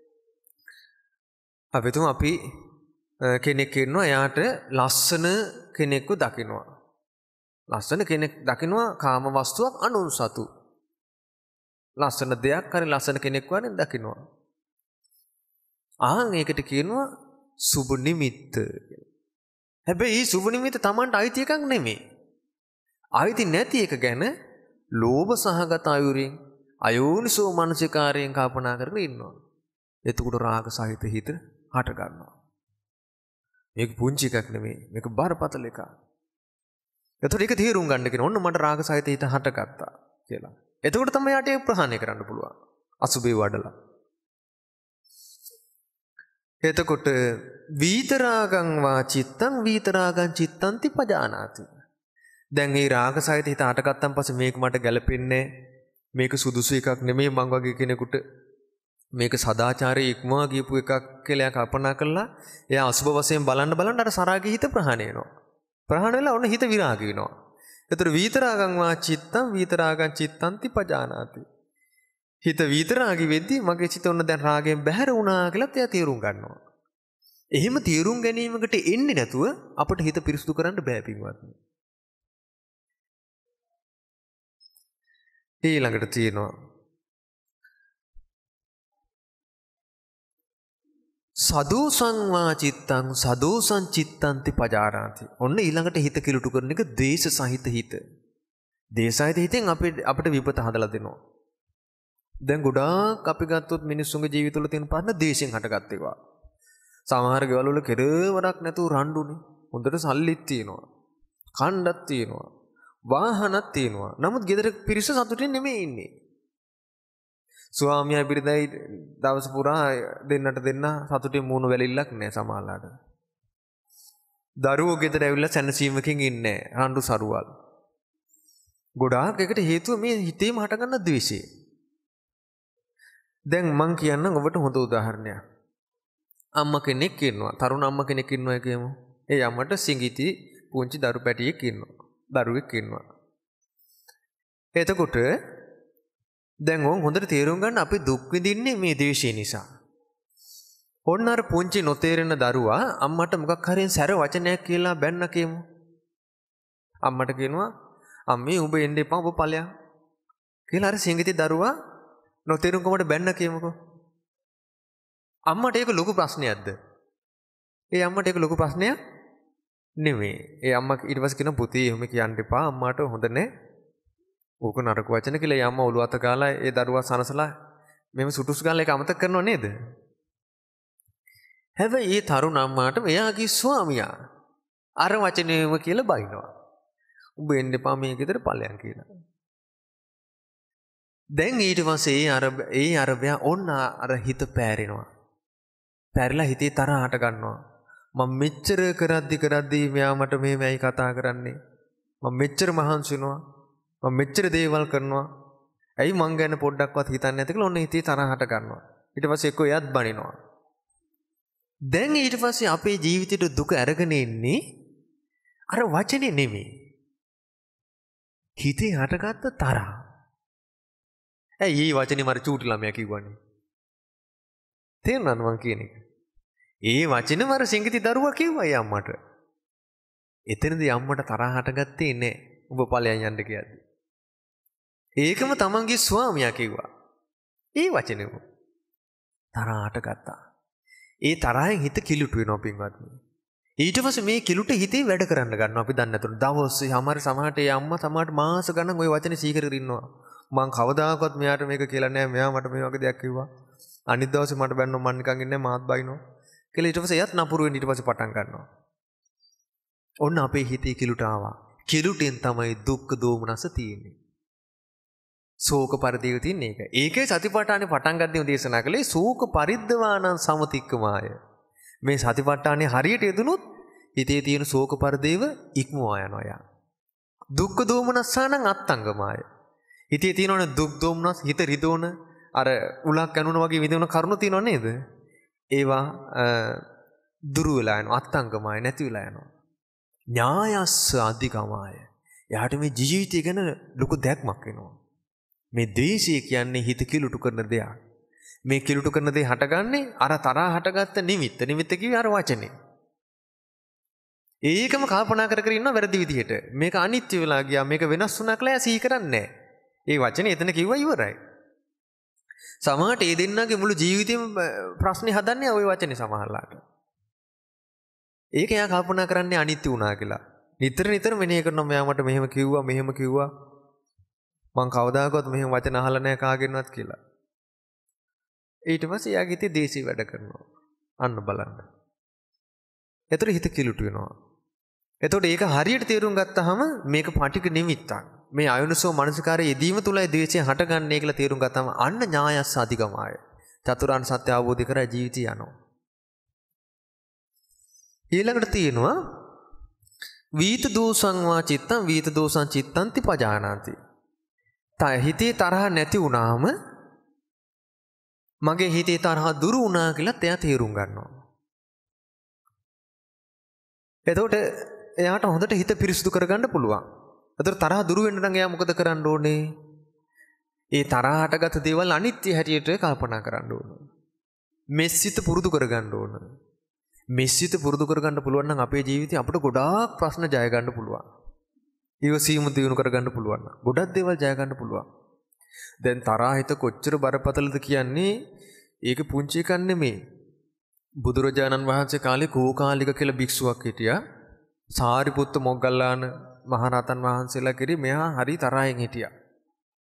අපි හිතමු අපි කෙනෙක් ඉන්නවා එයාට ලස්සන කෙනෙක්ව දකිනවා. ලස්සන කෙනෙක් දකිනවා කාම වස්තුවක් අනුන් සතු. ලස්සන දෙයක් හරි ලස්සන කෙනෙක් වගේ දකිනවා. ඒකට කියනවා සුබ නිමිත්ත කියලා. හැබැයි මේ සුබ නිමිත්ත Tamanට අයිති එකක් නෙමෙයි. අයිති නැති එක ගැන ලෝභ සහගත අයුරින් අයෝනිසෝ මනසිකාරයෙන් කල්පනා කරගෙන ඉන්නවා. එතකොට රාග සහිත හිත හට ගන්නවා. මේක පුංචි එකක් නෙමෙයි. මේක බරපතල එකක්. එතකොට ඒක තේරුම් ගන්න කියන ඔන්න මට රාග සහිත හිත හටගත්තා කියලා. එතකොට තමයි යට ප්‍රහාණය කරන්න පුළුවන්. අසුබේ වඩලා. එතකොට විතරාගං වා චිත්තං විතරාගං චිත්තන්ති පජානාති. දැන් මේ රාග සහිත හිත හටගත්තන් පස්සේ මේක මට ගැලපෙන්නේ මේක සුදුසු එකක් නෙමෙයි මං වගේ කෙනෙකුට මේක සදාචාරයේ ඉක්මවා ගියපු එකක් කියලා කල්පනා කළා. එයා අසුබ වශයෙන් බලන්න අර සරාගේ හිත ප්‍රහාණය වෙනවා. ප්‍රහාණය වෙලා ඔන්න හිත විරාග වෙනවා. එතකොට විතරාගං වා චිත්තං විතරාගං චිත්තන්ති පජානාති. හිත විතරාගි වෙද්දී මගේ සිත ඔන්න දැන් රාගයෙන් බැහැර වුණා කියලා එයා තීරුම් ගන්නවා. එහෙම තීරුම් ගැනීමකට එන්නේ නැතුව අපිට හිත පිරිසුදු කරන්න බෑ පින්වත්නි. ඊළඟට තියෙනවා සදෝසං වා චිත්තං සදෝසං චිත්තන්ති පජානාති. ඔන්න ඊළඟට හිත කිලුටු කරන එක දේශ සහිත හිත. දේශසහිත හිතෙන් අපිට විපත හදලා දෙනවා. දැන් ගොඩාක් අපි ගත්තොත් මිනිස්සුන්ගේ ජීවිතවල තියෙන පාඩන දේශෙන් හටගත් ඒවා. සමහර ගෙවල් වල කෙරවරක් නැතුව රණ්ඩුනේ. හොඳට සල්ලිත් තියෙනවා. කණ්ඩක් තියෙනවා. වාහනක් තියෙනවා. නමුත් ගෙදර පිරිස සතුටින් නෙමෙයි ඉන්නේ. ස්වාමියා බිරිඳයි දවස පුරා දෙන්නට දෙන්න සතුටින් මූණ වැලිල්ලක් නැහැ සමහරලාට. දරුවෝ ගෙදර ඇවිල්ලා සැනසීමකින් ඉන්නේ නැහැ. රණ්ඩු සරුවල්. ගොඩාක් එකට හේතුව මේ හිතේම හටගන්න ද්වේෂය. දැන් මං කියන්නම් ඔබට හොඳ උදාහරණයක්. අම්මා කෙනෙක් ඉන්නවා. තරුණ අම්මා කෙනෙක් ඉන්නවා කියමු. ඒ අම්මට සිඟිති පුංචි දරු පැටියෙක් ඉන්නවා. දරුවෙක් ඉන්නවා. එතකොට දැන් ඕන් හොඳට තේරුම් ගන්න අපි දුක් විඳින්නේ මේ ද්වේෂය නිසා. ඔන්න අර පුංචි නොතේරෙන දරුවා අම්මට මොකක් හරි සැර වචනයක් කියලා බැන්න කියමු. අම්මට කියනවා අම්මේ උඹ එන්න එපා ඔබ ඵලයන් කියලා අර සිඟිති දරුවා නොතේරුම්කමට බැන්න කියමුකෝ. අම්මට ඒක ලොකු ප්‍රශ්නයක්ද? ඒ අම්මට ඒක ලොකු ප්‍රශ්නයක් නෙමෙයි. ඒ අම්මා ඊට පස්සේ කියන පුතේ එහෙම කියන්න එපා අම්මාට හොඳ නෑ. ඕක නරක වචන කියලා ඒ අම්මා ඔළුව අත ගාලා ඒ දරුවා සනසලා මෙහෙම සුටුස් ගාලා ඒක අමතක කරනව නේද? හැබැයි ඒ තරුණ අම්මාට එයාගේ ස්වාමියා අර වචනේම කියලා බයිනවා. උඹ එන්න එපා මේ ගෙදර ඵලයන් කියලා. දැන් ඊට පස්සේ ඒ අරබයා ඔන්න අර හිත පෑරෙනවා. පෑරිලා හිතේ තරහ හට ගන්නවා. මම මෙච්චර කරද්දි මෙයා මට මෙහෙමයි කතා කරන්නේ. මම මෙච්චර මහන්සි වෙනවා. මම මෙච්චර දේවල් කරනවා. ඇයි මං ගැන පොඩ්ඩක්වත් හිතන්නේ නැති කියලා ඔන්න හිතේ තරහ හට ගන්නවා. ඊට පස්සේ එක්ක එයාත් බනිනවා. දැන් ඊට පස්සේ අපේ ජීවිතේට දුක අරගෙන ඉන්නේ අර වචනේ නෙමෙයි. හිතේ හටගත්ත තරහ. ඇයි මේ වචනේ මර චූටි ළමයා කිව්වනේ? තේරුණාද මං කියන එක? ඒ වචනේ මර සිංගිති දරුවා කිව්වා ඒ අම්මට. එතනදී අම්මට තරහ හටගත්තේ නැහැ. ඔබ ඵලයන් යන්න කියද්දි. ඒකම තමන්ගේ ස්වාමියා කිව්වා. ඒ වචනේම තරහ හටගත්තා. ඒ තරහෙන් හිත කිලුට වෙනවා පින්වත්නි. ඊට පස්සේ මේ කිලුට හිතේ වැඩ කරන්න ගන්නවා අපි දන්නේ නැතුණු දවස් සමහරට ඒ අම්මා සමහරට මාස ගණන් ওই වචනේ සීකරගෙන ඉන්නවා. මං කවදාකවත් මෙයාට මේක කියලා නැහැ. මෙයා මට මේ වගේ දෙයක් කිව්වා. අනිත් දවසේ මට බැන්නොත් මං නිකන් ඉන්නේ මාත් බයිනවා. කියලා ඊට පස්සේ එයත් නපුරු වෙන්න ඊට පස්සේ පටන් ගන්නවා. ඔන්න අපේ හිතේ කිලුට ආවා. කිලුටෙන් තමයි දුක් දෝමනස තියෙන්නේ. ශෝක පරිදේව තියෙන එක. ඒකේ සතිපට්ඨානේ පටන් ගන්නදී දේශනා කළේ ශෝක පරිද්දවානං සමතික්කමාය. මේ සතිපට්ඨානේ හරියට යෙදුනොත් හිතේ තියෙන ශෝක පරිදේව ඉක්මවා යනවා යා. දුක්ඛ දෝමනස්සානං අත්තංගමාය. හිතේ තියෙනවනේ දුක් දෝමනස් හිත රිදෝන අර උලක් කනුන වගේ විදින කරුණු තියෙනව නේද? ඒවා දුරු වෙලා යනවා අත්තංගමාය නැති වෙලා යනවා. ඥායස්ස අධිකමාය. එයාට මේ ජීවිතය ගැන ලොකු දැක්මක් එනවා. මේ ද්වේෂය කියන්නේ හිත කිලුටු කරන දෙයක්. මේ කිලුටු කරන දේ හටගන්නේ අර තරහ හටගත්ත නිමිත්ත. නිමිත්ත කිව්වේ අර වචනේ. ඒකම කල්පනා කර කර ඉන්නවා වැරදි විදිහට. මේක අනිත්‍ය වෙලා ගියා. මේක වෙනස් වුණා කියලා සිහි කරන්නේ නැහැ. ඒ වචනේ එතන කිව්වා ඉවරයි. සමහරට ඒ දෙන්නගේ මුළු ජීවිතේම ප්‍රශ්නේ හදන්නේ ওই වචනේ සමහරලාට. ඒක එයා කල්පනා කරන්නේ අනිත්‍ය වුණා කියලා. නිතර මෙනෙහි කරනවා මෙයා මට මෙහෙම කිව්වා. මං කවදාකවත් මෙහෙම වචන අහලා නැහැ කාගෙන්වත් කියලා. ඊට පස්සේ එයාගේ හිතේ දේශී වැඩ කරනවා. අන්න බලන්න. එතකොට හිත කිලුට වෙනවා. එතකොට ඒක හරියට තේරුම් ගත්තාම මේක පටික නිමිත්තක්. මේ අයෝනිසෝ මනසිකාරයේ යෙදීම තුලයි ද්වේෂය හටගන්නේ කියලා තේරුම් ගත්තාම අන්න ඥායස්ස අධිගමාය. චතුරාර්ය සත්‍ය අවබෝධ කරලා ජීවිතය යනවා. ඊළඟට තියෙනවා වීත දෝසං වා චිත්තං වීත දෝසං චිත්තන්ති පජානාති. හිතේ තරහ නැති වුණාම මගේ හිතේ තරහ දුරු වුණා කියලා එයා තේරුම් ගන්නවා. එතකොට එයාට හොඳට හිත පිරිසුදු කරගන්න පුළුවන්. එතකොට තරහ දුරු වෙන්න නම් එයා මොකද කරන්න ඕනේ? ඒ තරහ හටගත් දේවල් අනිත්‍ය හැටියට කල්පනා කරන්න ඕන. මෙසිත පුරුදු කරගන්න ඕන. මෙසිත පුරුදු කරගන්න පුළුවන් නම් අපේ ජීවිතේ අපිට ගොඩාක් ප්‍රශ්න ජය ගන්න පුළුවන්. ඉවසීම දිනු කරගන්න පුළුවන්. ගොඩක් දේවල් ජය ගන්න පුළුවන්. දැන් තරහ හිත කොච්චර බරපතලද කියන්නේ ඒක පුංචි එකක් නෙමෙයි. බුදුරජාණන් වහන්සේ කාලේ කෝකාලික කියලා භික්ෂුවක් හිටියා. සාරිපුත්ත මොග්ගල්ලාන මහරහතන් වහන්සේලා කිරි මෙහා හරි තරහින් හිටියා.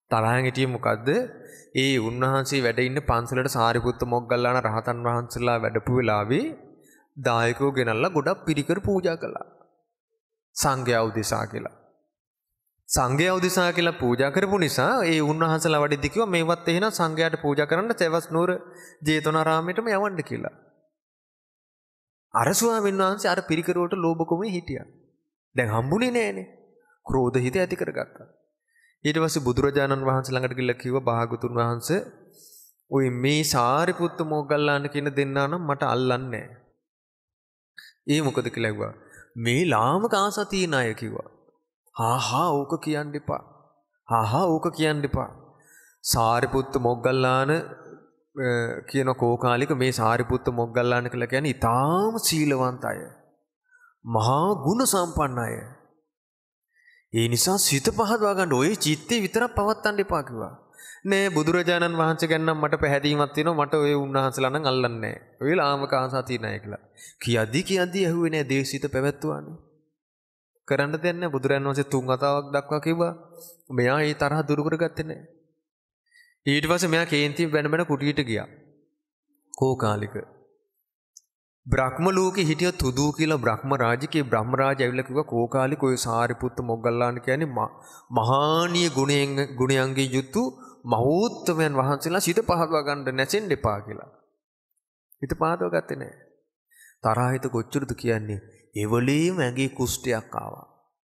තරහින් හිටියේ මොකද්ද? ඒ උන්වහන්සේ වැඩ ඉන්න පන්සලට සාරිපුත්ත මොග්ගල්ලාන රහතන් වහන්සේලා වැඩපු වෙලාවේ දායකයෝ ගෙනල්ලා ගොඩක් පිරිකර පූජා කළා. සංඝයා උදෙසා කියලා. සංඝයා උදෙසා කියලා පූජා කරපු නිසා ඒ උන්වහන්සේලා වඩිද්දි කිව්වා මේවත් එහෙනම් සංඝයාට පූජා කරන්න සවස් නුවර ජේතවනාරාමයටම යවන්න කියලා. අර ස්වාමීන් වහන්සේ අර පිරිකර වලට ලෝභකමේ හිටියා. දැන් හම්බුනේ නෑනේ. ක්‍රෝධ හිත ඇති කරගත්තා. ඊට පස්සේ බුදුරජාණන් වහන්සේ ළඟට ගිහිල්ලා කිව්වා භාගතුන් වහන්සේ ඔය මේ සාරිපුත්ත මොග්ගල්ලාන කියන දෙන්නා නම් මට අල්ලන්නේ නෑ. ඒ මොකද කියලා කිව්වා. මේ ලාමක ආසා තියන අය කිව්වා. ඕක කියන්න එපා. ඕක කියන්න එපා. සාරිපුත්ත මොග්ගල්ලාන කියන කෝකාලික මේ සාරිපුත්ත මොග්ගල්ලාන කියලා කියන්නේ ඊටාම සීලවන්ත අය. මහා ගුණ සම්පන්න අය. ඒ නිසා සිත පහදවා ගන්න ඔය චිත්තේ විතරක් පවත්තන්න එපා කිව්වා. නෑ බුදුරජාණන් වහන්සේ ගැන නම් මට පැහැදීමක් තියෙනවා මට ඔය උන්වහන්සේලා නම් අල්ලන්නේ නෑ. ඔය ලාමක ආසා තියන අය කියලා. කියද්දි ඇහුවේ නෑ දේශිත පැවැත්වුවානේ. කරන්න දෙයක් නෑ බුදුරජාණන් වහන්සේ 3 වතාවක් දක්වා කිව්වා. මෙයා ඒ තරහ දුරු කරගත්තේ නෑ. ඊට පස්සේ මෙයා කේන්ති බැන කුටියට ගියා. කෝකාලික. බ්‍රහ්ම ලෝකේ හිටිය තුදු කියලා බ්‍රහ්ම රාජිකේ බ්‍රහ්ම රාජ ඇවිල්ලා කිව්වා කෝකාලික ඔය සාරිපුත්ත මොග්ගල්ලාන කියන්නේ මහානීය ගුණයන්ගේ යුතු මහෝත්තමයන් වහන්සේලා සිත පහදවා ගන්න නැසෙන්න එපා කියලා. හිත පහදවා ගත්තේ නෑ. තරහිත කොච්චරද කියන්නේ එවලීම ඇඟේ කුෂ්ඨයක් ආවා.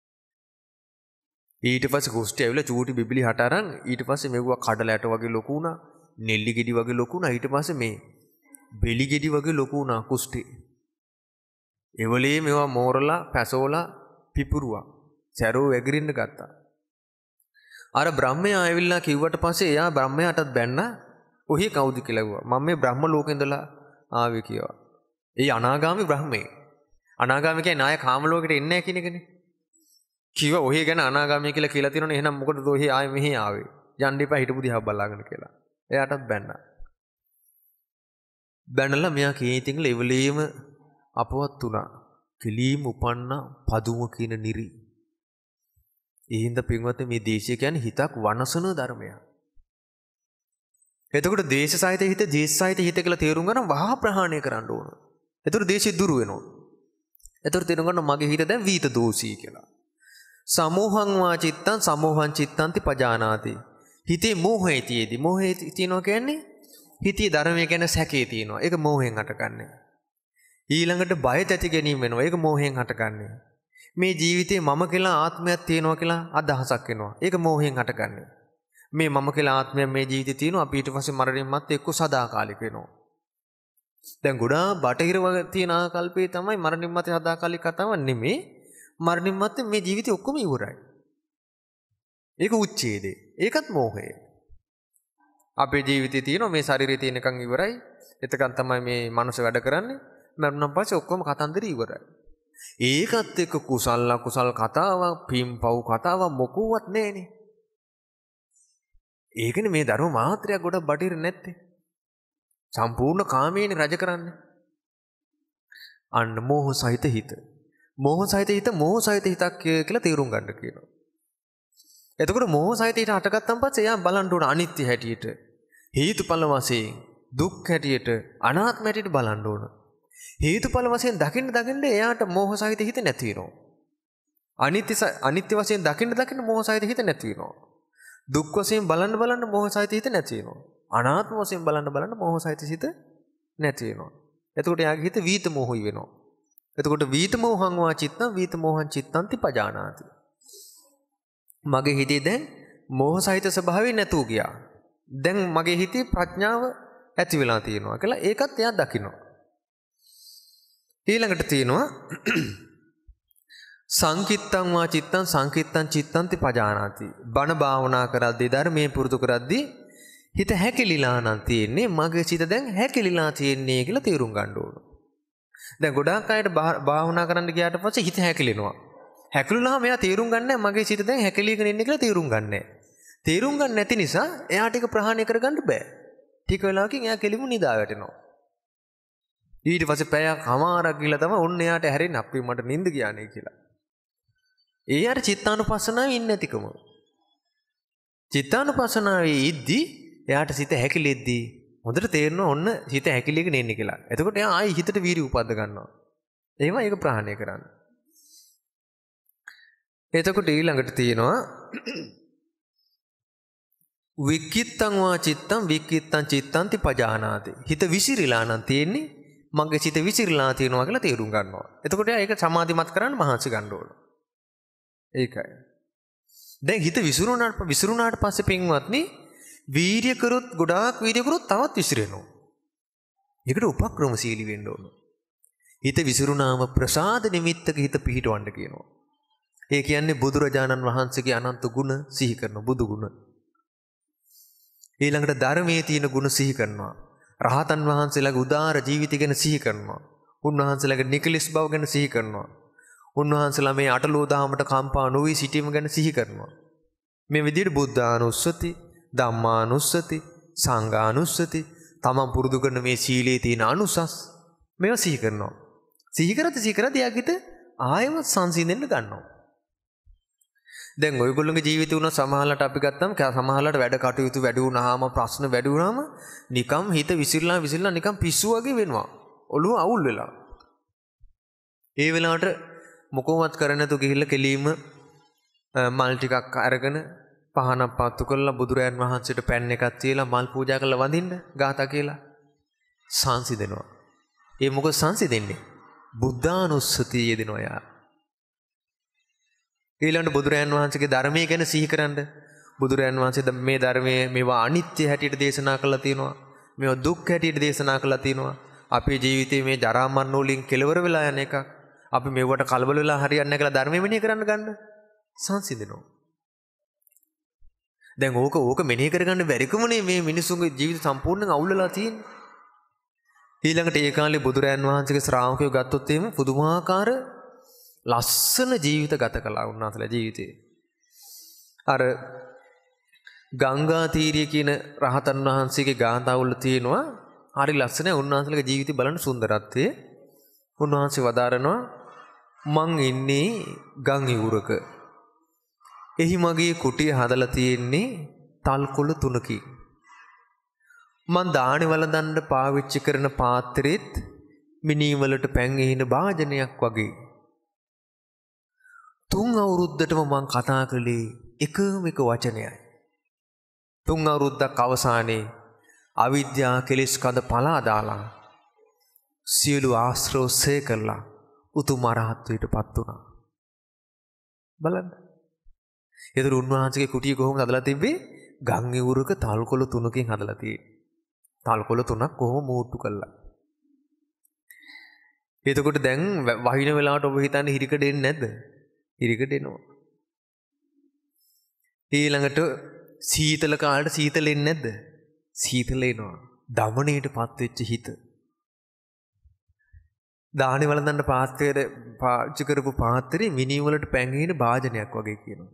ඊට පස්සේ කුෂ්ඨය ඇවිල්ලා චූටි බිබිලි හට අරන් ඊට පස්සේ මෙවුවා කඩලැට වගේ ලොකු වුණා. නෙල්ලි ගෙඩි වගේ ලොකු වුණා. ඊට පස්සේ මේ බෙලි ගෙඩි වගේ ලොකු වුණා කුෂ්ඨේ. එවලේ මේවා මෝරලා පැසෝලා පිපුරුවා. සැරෝ වැගිරින්න ගත්තා. අර බ්‍රහ්මයා ආවිල්ලා කිව්වට පස්සේ එයා බ්‍රහ්මයාටත් බැන්න ඔහි කවුද කියලා කිව්වා. මම මේ බ්‍රහ්ම ලෝකේ ඉඳලා ආවේ කියලා. ඒ අනාගාමි බ්‍රහ්මේ. අනාගාමි කියන්නේ ආය කාම ලෝකෙට එන්නේ නැහැ කියන එකනේ. කිව්වා ඔහි ගැන අනාගාමි කියලා තියෙනවනේ එහෙනම් මොකටද ඔහි ආයේ මෙහි ආවේ? යන්න එපා හිටපු දිහා බලාගෙන කියලා. එයාටත් බැන්නා. බැනලා මෙයා කේන්තිංග ලෙවලීම අපවත් වුණා. කිලීම උපන්න පදුම කියන නිරි. ඒහින්ද පින්වත්නි මේ දේශය කියන්නේ හිතක් වනසන ධර්මයක්. එතකොට දේශ සහිත හිත ජීස් සහිත හිත කියලා තේරුම් ගන්න වහා ප්‍රහාණය කරන්න ඕන. එතකොට දේශය දුරු වෙනවා. එතකොට තේරුම් ගන්න මගේ හිත දැන් වීත දෝෂී කියලා. සමෝහං වා චිත්තං සමෝහං චිත්තන්ති පජානාති. හිතේ මෝහය තියේදී මෝහය තියනවා කියන්නේ හිතේ ධර්මය ගැන සැකේ තියෙනවා. ඒක මෝහයෙන් හටගන්නේ. ඊළඟට බය තැති ගැනීම වෙනවා. ඒක මෝහයෙන් හටගන්නේ. මේ ජීවිතේ මම කියලා ආත්මයක් තියෙනවා කියලා අදහසක් එනවා. ඒක මෝහයෙන් හටගන්නේ. මේ මම කියලා ආත්මයක් මේ ජීවිතේ තියෙනවා. අපි ඊට පස්සේ මරණයන් මත් එක්ක සදාකාලික වෙනවා. දැන් ගොඩාක් බටහිර වගේ තියෙන ආකල්පේ තමයි මරණයන් මත සදාකාලික කතාවක් නෙමෙයි. මරණයන් මත මේ ජීවිතේ ඔක්කොම ඉවරයි. ඒක උච්ඡේදේ. ඒකත් මෝහය. අපේ ජීවිතේ තියෙනවා මේ ශරීරයේ තියෙනකන් ඉවරයි. එතකන් තමයි මේ මනස වැඩ කරන්නේ. මරණම් පස්සේ ඔක්කොම කතන්දර ඉවරයි. ඒකත් එක්ක කුසල අකුසල් කතාවක්, පින්පව් කතාවක් මොකුවත් නැහැනේ. ඒකනේ මේ ධර්ම මාත්‍රයක් ගොඩක් බටහිර නැත්තේ. සම්පූර්ණ කාමයේනේ රජ කරන්නේ. අන්න මෝහ සහිත හිත. මෝහ සහිත හිත මෝහ සහිත හිතක් කියලා තේරුම් ගන්න කියනවා. එතකොට මෝහ සහිත හිත හටගත්තන් පස්සේ එයා බලන්න ඕන අනිත්‍ය හැටියට, හේතුඵල වශයෙන්, දුක් හැටියට, අනාත්ම හැටියට බලන්න ඕන. හේතුඵල වශයෙන් දකින්න එයාට මෝහ සහිත හිත නැති වෙනවා. අනිත්‍ය වශයෙන් දකින්න මෝහ සහිත හිත නැති වෙනවා. දුක් වශයෙන් බලන්න මෝහ සහිත හිත නැති වෙනවා. අනාත්ම වශයෙන් බලන්න මෝහ සහිත හිත නැති වෙනවා. එතකොට එයාගේ හිත වීත මෝහයි වෙනවා. එතකොට වීත මෝහං වා චිත්තං වීත මෝහං චිත්තන්ති පජානාති. මගේ හිතේ දැන් මෝහ සහිත ස්වභාවය නැතුව ගියා. දැන් මගේ හිතේ ප්‍රඥාව ඇති වෙලා තියෙනවා කියලා ඒකත් එයා දකිනවා. ඊළඟට තියෙනවා සංකිත්තං වා චිත්තං සංකිත්තං චිත්තන්ති පජානාති. බණ භාවනා කරද්දී ධර්මයේ පුරුදු කරද්දී හිත හැකිලිලා නම් තියෙන්නේ මගේ සිත දැන් හැකිලිලා තියෙන්නේ කියලා තේරුම් ගන්න ඕන. දැන් ගොඩාක් අයට භාවනා කරන්න ගියාට පස්සේ හිත හැකිලෙනවා. හැකිලුණාම එයා තේරුම් ගන්නෑ මගේ සිත දැන් හැකිලීගෙන ඉන්නේ කියලා තේරුම් ගන්නෑ. තේරුම් ගන්න නැති නිසා එයාට ඒක ප්‍රහාණය කරගන්න බෑ. ටික වෙලාවකින් එයා කෙලිමු නිදා වැටෙනවා. ඊට පස්සේ පැයක් හමාරක් ගිහලා තමයි ඔන්න එයාට හැරෙන්නේ අපි මට නිින්ද ගියානේ කියලා. ඒ අර චිත්තානුපස්සනාවේ ඉන්නේ නැතිකම. චිත්තානුපස්සනාවේ ඉද්දී එයාට සිත හැකිලෙද්දී හොඳට තේරෙනවා ඔන්න හිත හැකිලෙගෙන ඉන්නේ කියලා. එතකොට එයා ආයි හිතට වීර්ය උපද්ද ගන්නවා. එහෙම ඒක ප්‍රහාණය කරන්න. එතකොට ඊළඟට තියෙනවා වික්කිත්තං වා චිත්තං වික්කිත්තං චිත්තන්ති පජානාති. හිත විසිරිලා නම් තියෙන්නේ මගේ සිත විසිරිලා තියෙනවා කියලා තේරුම් ගන්නවා. එතකොට එයා ඒක සමාධිමත් කරන්න මහන්සි ගන්න ඕන. ඒකයි. දැන් හිත විසිරුණාට පස්සේ පින්වත්නි වීර්ය කරොත් ගොඩාක් වීර්ය කරොත් තවත් විසිරෙනවා. ඒකට උපක්‍රමශීලී වෙන්න ඕන. හිත විසිරුණාම ප්‍රසාද නිමිත්තක හිත පිහිටවන්න කියනවා. ඒ කියන්නේ බුදුරජාණන් වහන්සේගේ අනන්ත ගුණ සිහි කරන බුදු ගුණ. ඊළඟට ධර්මයේ තියෙන ගුණ සිහි කරනවා. රහතන් වහන්සේලාගේ උදාාර ජීවිතය ගැන සිහි කරනවා. උන්වහන්සේලාගේ නිකලස් බව ගැන සිහි කරනවා. උන්වහන්සේලා මේ අටලෝ දහමට කම්පා නොවි සිටීම ගැන සිහි කරනවා. මේ විදිහට බුද්ධානුස්සති, ධම්මානුස්සති, සංඝානුස්සති, තමන් පුරුදු කරන මේ සීලයේ තියෙන අනුසස් මේවා සිහි කරනවා. සිහි කරද්දී යාගිට ආයම සංසිඳෙන්න ගන්නවා. දැන් ඔයගොල්ලෝගේ ජීවිතේ වුණා සමහරවිට අපි ගත්තම සමහරවිට වැඩ කටයුතු වැඩි වුණාම ප්‍රශ්න වැඩි වුණාම නිකම් හිත විසිරලා නිකම් පිස්සු වගේ වෙනවා. ඔළුව අවුල් වෙලා. ඒ වෙලාවට මොකවත් කරන්නේ නැතුව ගිහිල්ලා කෙලීම මල් ටිකක් අරගෙන පහනක් පත්තු කරලා බුදුරයන් වහන්සේට පැන් එකක් තියලා මල් පූජා කරලා වඳින්න ගාථා කියලා සංසිඳෙනවා. ඒ මොකද සංසිඳෙන්නේ? බුද්ධානුස්සතිය යෙදෙනවා යා. ඊළඟට බුදුරයන් වහන්සේගේ ධර්මයේ ගැන සිහි කරන්න. බුදුරයන් වහන්සේ මේ ධර්මයේ මේවා අනිත්‍ය හැටියට දේශනා කළා තියෙනවා. මේවා දුක් හැටියට දේශනා කළා තියෙනවා. අපේ ජීවිතේ මේ ජරා මරණ වලින් කෙලවර වෙලා යන එකක්. අපි මේවට කලබල වෙලා හරියන්නේ නැහැ කියලා ධර්මයේ මෙනෙහි කරන්න ගන්න. සංසිඳෙනවා. දැන් ඕක මෙනෙහි කරගන්න බැරිකමනේ මේ මිනිසුන්ගේ ජීවිත සම්පූර්ණයෙන් අවුල්ලා තියෙන්නේ. ඊළඟට ඒ කාලේ බුදුරයන් වහන්සේගේ ශ්‍රාවකයෝ ගත්තොත් එහෙම පුදුමාකාර ලස්සන ජීවිත ගත කළා උන්වහන්සේලා ජීවිතේ. අර ගංගා තීරිය කියන රහතන් වහන්සේගේ ගාථාවල තියෙනවා හරි ලස්සනයි උන්වහන්සේලාගේ ජීවිතය බලන්න සුන්දරත්වයේ. උන්වහන්සේ වදාරනවා මං ඉන්නේ ගම් ඉවුරක. එහි මගේ කුටිය හදලා තියෙන්නේ තල්කොළ 3කින්. මං දානි වළඳන්න පාවිච්චි කරන පාත්‍රෙත් මිනී වලට පැන් එහින භාජනයක් වගේ. 3 අවුරුද්දටම මං කතා කළේ එකම එක වචනයයි. 3 අවුරුද්දක් අවසානයේ අවිද්‍යා කෙලෙස් කඳ පලා දාලා සියලු ආශ්‍රව සේ කළා උතුම් අරහත්ත්වයටපත් වුණා. බලන්න. ඒතර උන්වහන්සේගේ කුටිය කොහොමද හදලා තිබ්බේ? ගම් ඉවුරක තල්කොළ 3කින් හදලා තියෙන්නේ. තල්කොළ 3ක් කොහොම මූට්ටු කළා. එතකොට දැන් වහින වෙලාවට ඔබ හිතන්නේ හිරිකඩ එන්නේ නැද්ද? හිරිකඩ එනවා. ඊළඟට සීතල කාලේට සීතල එන්නේ නැද්ද? සීතල එනවා. දමණයටපත් වෙච්ච හිත. දාහනේ වළඳන්න පාත්‍රයේ පාවිච්චි කරපු පාත්‍රේ මිනි වලට පැංගින භාජනයක් වගේ කියනවා.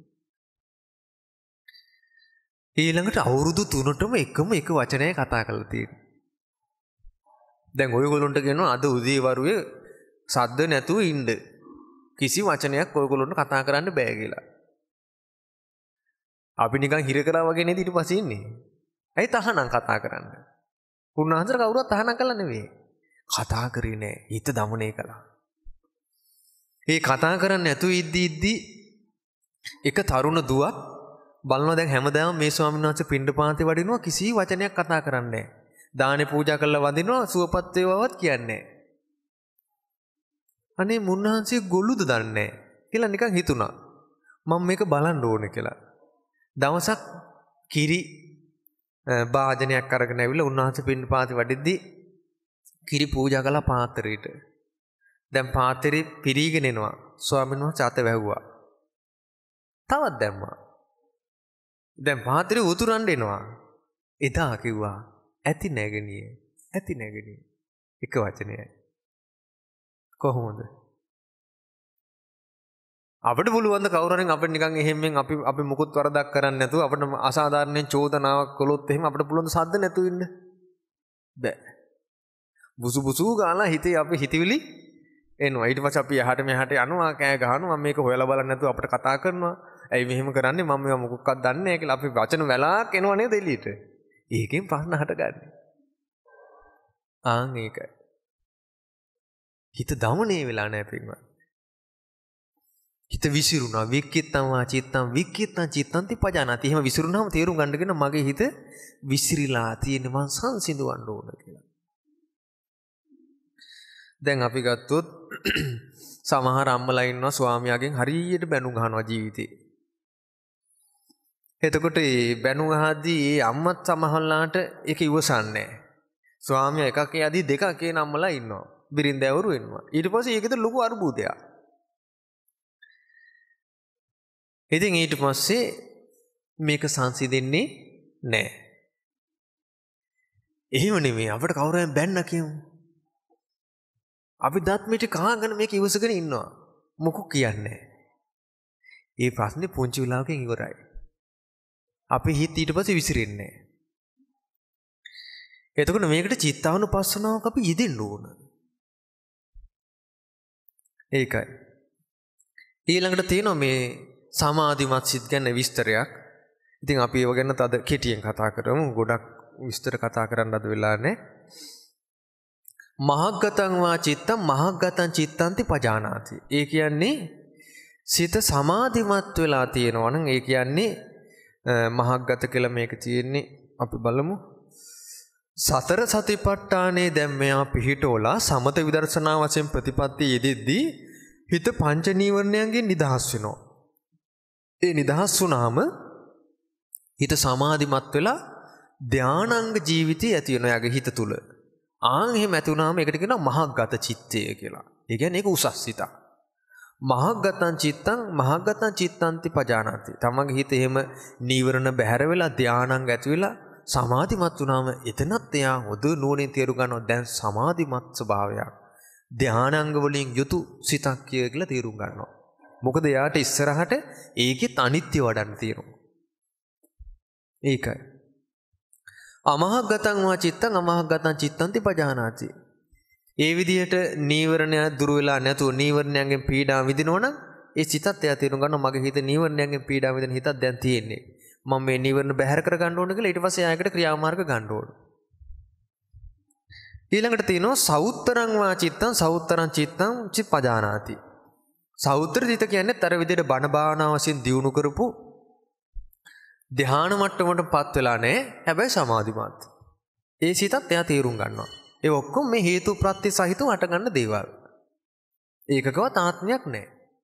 ඊළඟට අවුරුදු 3ටම එකම එක වචනයයි කතා කරලා තියෙන්නේ. දැන් ඔයගොල්ලන්ට කියනවා අද උදේ වරුවේ සද්ද නැතුව ඉන්න. කිසි වචනයක් ඔයගොල්ලන්ට කතා කරන්න බෑ කියලා. අපි නිකන් හිර කරා වගේ නේද ඊට පස්සේ ඉන්නේ. ඇයි තහනම් කතා කරන්න? උන්වහන්සේට කවුරුවත් තහනම් කළා නෙවෙයි. කතා කරේ නෑ. හිත දමනය කළා. ඒ කතා කරන්නේ නැතුව ඉද්දි එක තරුණ දුවක් බලනවා දැන් හැමදාම මේ ස්වාමීන් වහන්සේ පිණ්ඩපාතේ වඩිනවා කිසි වචනයක් කතා කරන්නේ නෑ. දානේ පූජා කරලා වඳිනවා සුවපත් වේවාවත් කියන්නේ නෑ. අනේ මුන්වහන්සේ ගොළුද දන්නේ කියලා නිකන් හිතුණා. මම මේක බලන්න ඕනේ කියලා. දවසක් කිරි භාජනයක් අරගෙන ඇවිල්ලා උන්වහන්සේ පිණ්ඩපාතේ වඩිද්දි කිරි පූජා කළා පාත්‍රයට. දැන් පාත්‍රේ පිරීගෙන එනවා. ස්වාමීන් වහන්සේ අත වැහුවා. තවත් දැම්මා. දැන් පාත්‍රේ උතුරන්න එනවා. එදා කිව්වා ඇති නැගණිය. ඇති නැගණිය. එක වචනයයි. කොහොමද? අපිට පුළුවන් ද කවුරුහරි අපිට නිකන් එහෙම්ෙන් අපි මුකුත් වරදක් කරන්නේ නැතුව අපිට අසාධාරණයෙන් චෝදනාවක් කළොත් එහෙම අපිට පුළුවන් ද සද්ද නැතුව ඉන්න? බෑ. බුසු බුසු ගාලා හිතේ අපි හිතවිලි එනවා. ඊට පස්සේ අපි එහාට මෙහාට යනවා කෑ ගහනවා මේක හොයලා බලන්න නැතුව අපිට කතා කරනවා. ඇයි මෙහෙම කරන්නේ මම මේවා මොකක්වත් දන්නේ නැහැ කියලා අපි වචන වැලාක් එනවා නේද එළියට. ඒකෙන් ප්‍රශ්න හටගන්නේ. ආන් ඒකයි. හිත දමනේ වෙලා නැහැ පින්වත්. හිත විසිරුණා වික්කිත්තං වා චිත්තං වික්කිත්තං චිත්තං තිපජානාති. එහෙම විසිරුණාම තේරුම් ගන්නගෙන මගේ හිත විසිරිලා තියෙන මං සංසිඳවන්න ඕන කියලා. දැන් අපි ගත්තොත් සමහර අම්මලා ඉන්නවා ස්වාමියාගෙන් හරියට බැනුම් අහනවා ජීවිතේ. එතකොට මේ බැනුම් අහද්දී මේ අම්මත් සමහරලාට ඒක ඉවසන්නේ නැහැ. ස්වාමියා එකක් යදී දෙකක් කියන අම්මලා ඉන්නවා. බිරින්දෑවරු වෙනවා. ඊට පස්සේ ඒකද ලොකු අරුබුදයක්. ඉතින් ඊට පස්සේ මේක සංසිඳෙන්නේ නැහැ. එහෙම නෙමෙයි අපිට කවුරුහරි බැන්න කියමු. අපි දත් මිටි කහගෙන මේක ඉවසගෙන ඉන්නවා. මොකක් කියන්නේ? ඒ ප්‍රශ්නේ පුංචි වෙලාවකින් ඉවරයි. අපි හිත ඊට පස්සේ විසිරෙන්නේ නැහැ. එතකොට මේකට චිත්තානුපස්සනාවක් අපි යෙදෙන්න ඕන. ඒකයි. ඊළඟට තියෙනවා මේ සමාධිමත් සිත් ගැන විස්තරයක්. ඉතින් අපි ඒව ගැන තද කෙටියෙන් කතා කරමු. ගොඩක් විස්තර කතා කරන්න අද වෙලා නැහැ. මහග්ගතං වා චිත්තං මහග්ගතං චිත්තන්ති පජානාති. ඒ කියන්නේ සිත සමාධිමත් වෙලා තියෙනවා නම් ඒ කියන්නේ මහග්ගත කියලා මේක තියෙන්නේ අපි බලමු. සතර සතිපට්ඨානේ දැන් මෙයා පිහිටෝලා සමත විදර්ශනා වශයෙන් ප්‍රතිපත්තිය යෙදෙද්දී හිත පංච නීවරණයන්ගෙන් නිදහස් වෙනවා. ඒ නිදහස් වුණාම හිත සමාධිමත් වෙලා ධානාංග ජීවිතය ඇති වෙනවා යාගේ හිත තුල. ආන් එහෙම ඇති වුණාම ඒකට කියනවා මහග්ගත චිත්තය කියලා. ඒ කියන්නේ ඒක උසස් සිතක්. මහග්ගතං චිත්තං මහග්ගතං චිත්තන්ති පජානාති. තමන්ගේ හිත එහෙම නීවරණ බැහැර වෙලා ධානාංග ඇති වෙලා සමාධිමත් වුණාම එතනත් එයා හොඳ නුවණින් තේරුම් ගන්නවා දැන් සමාධිමත් ස්වභාවයක්. ධානාංග වලින් යුතු සිතක් කියලා තේරුම් ගන්නවා. මොකද එයාට ඉස්සරහට ඒකෙත් අනිත්‍ය වඩන්න තියෙනවා. ඒකයි. අමහග්ගතං වා චිත්තං අමහග්ගතං චිත්තන්ති පජානාති. ඒ විදිහට නීවරණය දුර වෙලා නැතුව නීවරණයන්ගෙන් පීඩා විඳිනවනම් ඒ සිතත් එයා තේරුම් ගන්නවා මගේ හිත නීවරණයන්ගෙන් පීඩා විඳින හිතක් දැන් තියෙන්නේ. මම මේ නීවරණ බැහැර කර ගන්න ඕන කියලා ඊට පස්සේ ආයකට ක්‍රියාමාර්ග ගන්න ඕන. ඊළඟට තියෙනවා සවුත්තරං වා චිත්තං සවුත්තරං චිත්තං පජානාති. සවුත්තර සිත කියන්නේ අර විදිහට බණ භාවනා වශයෙන් දියුණු කරපු ධ්‍යාන මට්ටමටපත් වෙලා නැහැ. හැබැයි සමාධිමත්. ඒ සිතත් එයා තේරුම් ගන්නවා. ඒ ඔක්කොම මේ හේතු ප්‍රත්‍ය සහිතව හටගන්න දේවල්. ඒකකවත් ආත්මයක් නැහැ.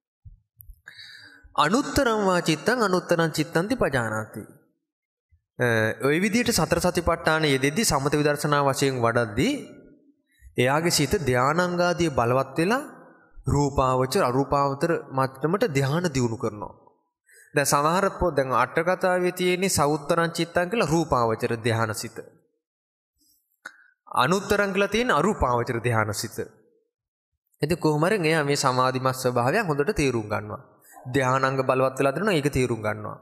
අනුත්තරං වා චිත්තං අනුත්තරං චිත්තන්ති පජානාති. ওই විදිහට සතර සතිපට්ඨාන යෙදෙද්දී සමත විදර්ශනා වශයෙන් වඩද්දී එයාගේ සිත ධානාංගාදී බලවත් වෙලා රූපාවචර අරූපාවචර මට්ටමට ධ්‍යාන දියුණු කරනවා. දැන් සමහර දැන් අට කතාවේ තියෙන්නේ සවුත්තරං චිත්තං කියලා රූපාවචර ධ්‍යානසිත. අනුත්තරං කියලා තියෙන අරූපාවචර ධ්‍යානසිත. ඉතින් කොහොම හරි එයා මේ සමාධිමත් ස්වභාවයන් හොඳට තේරුම් ගන්නවා. ධානාංග බලවත් වෙලා දෙනවා ඒක තේරුම් ගන්නවා.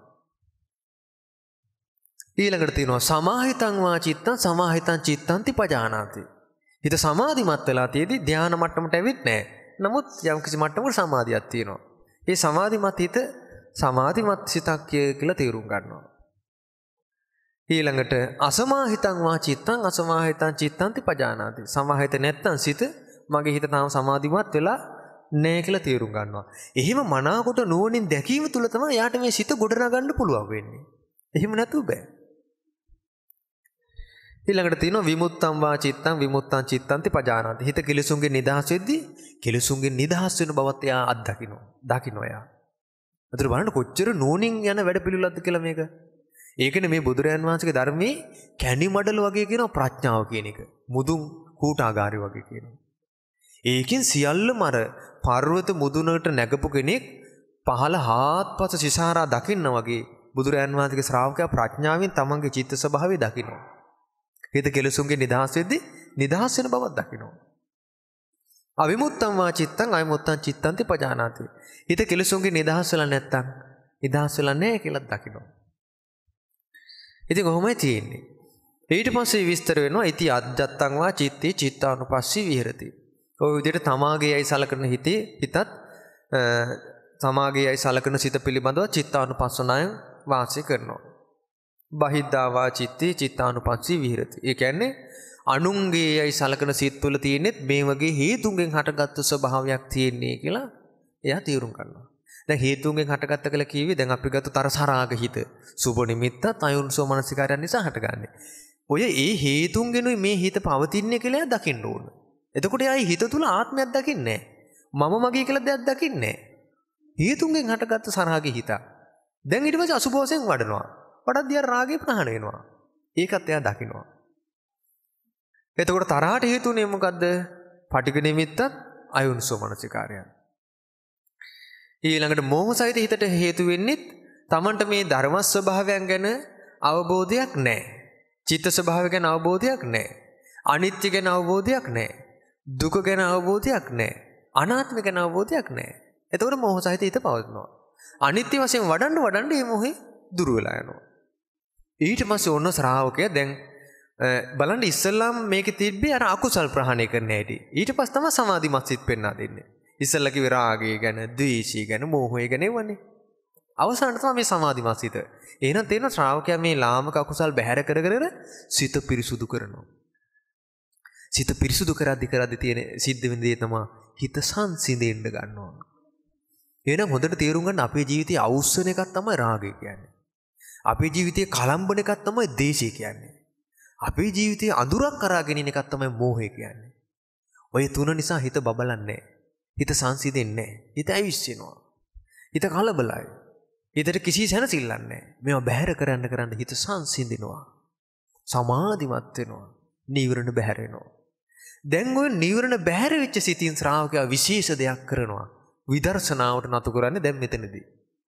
ඊළඟට තියෙනවා සමාහිතං වා චිත්තං සමාහිතං චිත්තන්ති පජානාති. හිත සමාධිමත් වෙලා තියෙදි ධානා මට්ටමට ඇවිත් නැහැ. නමුත් යම් කිසි මට්ටමක සමාධියක් තියෙනවා. ඒ සමාධිමත් හිත සමාධිමත් සිතක් කියලා තේරුම් ගන්නවා. ඊළඟට අසමාහිතං වා චිත්තං අසමාහිතං චිත්තන්ති පජානාති. සමාහිත නැත්තම් සිත මගේ හිත තාම සමාධිමත් වෙලා නැහැ කියලා තේරුම් ගන්නවා. එහෙම මනාකොට නුවණින් දැකීම තුළ තමයි යාට මේ සිත ගොඩනගන්න පුළුවන් වෙන්නේ. එහෙම නැතුව බෑ. ඊළඟට තියෙනවා විමුත්තං වා චිත්තං විමුත්තං චිත්තන්ති පජානාති. හිත කිලසුන්ගෙන් නිදහස් වෙද්දී කිලසුන්ගෙන් නිදහස් වෙන බවත් එයා අත්දකින්නවා. දකින්නවා එයා. අතට බලන්න කොච්චර නුවණින් යන වැඩ පිළිවෙලක්ද කියලා මේක. ඒකනේ මේ බුදුරයන් වහන්සේගේ ධර්මයේ කැණි මඩල වගේ කියන ප්‍රඥාව කියන එක. මුදුන් කූටාගාරය වගේ කියනවා. ඒකෙන් සියල්ලම අර පර්වත මුදුනට නැගපු කෙනෙක් පහළ හාත්පස සිසාරා දකින්න වගේ බුදුරයන් වහන්සේගේ ශ්‍රාවකයා ප්‍රඥාවෙන් තමන්ගේ චිත්ත ස්වභාවය දකිනවා. හිත කෙලසුන්ගේ නිදහස් වෙද්දී නිදහස් වෙන බවක් දකිනවා. අවිමුත්තං වා චිත්තං අවිමුත්තං චිත්තන්ති පජානාති. හිත කෙලසුන්ගේ නිදහස් වෙලා නැත්තම් නිදහස් වෙලා නැහැ කියලා දකිනවා. ඉතින් කොහොමයි තියෙන්නේ? ඊට පස්සේ විස්තර වෙනවා ඉති අජ්ජත්තං වා චිත්තේ චිත්තානුපස්සී විහෙරති. ඔය විදිහට තමාගේ යයි සලකන හිතේ හිතත් සමාගයයි සලකන සිත පිළිබඳව චිත්තානුපස්සනාවෙන් වාසය කරනවා. බහිද්ධාවා චිත්තේ චිත්තානුපස්සී විහෙරති. ඒ කියන්නේ අනුන්ගේයි සලකන සිත් තුළ තියෙනෙත් මේ වගේ හේතුන්ගෙන් හටගත්තු ස්වභාවයක් තියෙන්නේ කියලා එයා තීරුම් ගන්නවා. දැන් හේතුන්ගෙන් හටගත්ත කියලා කිව්වේ දැන් අපි ගත්ත තරසරාග හිත සුබ නිමිත්තත් අයෝනිසෝ මනසිකාරයන් නිසා හටගන්නේ. ඔය ඒ හේතුන්ගෙනුයි මේ හිත පවතින්නේ කියලා දකින්න ඕන. එතකොට එයා හිත තුල ආත්මයක් දකින්නේ නැහැ. මම මගේ කියලා දෙයක් දකින්නේ නැහැ. හේතුන්ගෙන් හටගත්ත සරාගේ හිත. දැන් ඊට පස්සේ අසුබ වශයෙන් වඩනවා. වඩද්දී අර රාගේ ප්‍රහාණය වෙනවා. ඒකත් එයා දකිනවා. එතකොට තරහට හේතුනේ මොකද්ද? පටිඝ නිමිත්තත් අයෝනිසෝ මනසිකාරයන්. ඊළඟට මෝහසහිත හිතට හේතු වෙන්නේ තමන්ට මේ ධර්ම ස්වභාවයන් ගැන අවබෝධයක් නැහැ. චිත්ත ස්වභාවය ගැන අවබෝධයක් නැහැ. අනිත්‍ය ගැන අවබෝධයක් නැහැ. දුක ගැන අවබෝධයක් නැහැ. අනාත්ම ගැන අවබෝධයක් නැහැ. එතකොට මෝහසහිත හිත පවතිනවා. අනිත්‍ය වශයෙන් වඩන්න මේ මොහේ දුර වෙලා යනවා. ඊට පස්සේ ඔන්න ශ්‍රාවකයා දැන් බලන්න ඉස්සල්ලාම මේකේ තිබ්බේ අර අකුසල් ප්‍රහාණය කරන්න ඇති. ඊට පස්සේ තමයි සමාධිමත් සිත් පෙන්වා දෙන්නේ. ඉස්සල්ලා කිව්වේ රාගය ගැන, ද්වේෂය ගැන, මෝහය ගැන එවන්නේ. අවසානට තමයි මේ සමාධිමත් සිත. එහෙනම් තේරෙන ශ්‍රාවකයා මේ ලාමක අකුසල් බැහැර කර සිත පිරිසුදු කරනවා. සිත පිරිසුදු කරද්දි තියෙන සිද්ධ වෙන දේ තමයි හිත සංසිඳෙන්න ගන්නවා. එහෙනම් හොඳට තේරුම් ගන්න අපේ ජීවිතයේ අවුස්සන එකක් තමයි රාගය කියන්නේ. අපේ ජීවිතයේ කලම්බන එකක් තමයි ද්වේෂය කියන්නේ. අපේ ජීවිතයේ අඳුරක් කරාගෙන ඉන්න එකක් තමයි මෝහය කියන්නේ. ඔය තුන නිසා හිත බබලන්නේ හිත සංසිඳෙන්නේ නැහැ. හිත ඇවිස්සෙනවා. හිත කලබලයි. හිතට කිසි සැනසෙල්ලක් නැහැ. මේවා බැහැර කරන්න හිත සංසිඳෙනවා. සමාධිමත් වෙනවා. නීවරණ බැහැර වෙනවා. දැන් ඔය නීවරණ බැහැර වෙච්ච සිතින් ශ්‍රාවකයා විශේෂ දෙයක් කරනවා. විදර්ශනාවට නතු කරන්නේ දැන් මෙතනදී.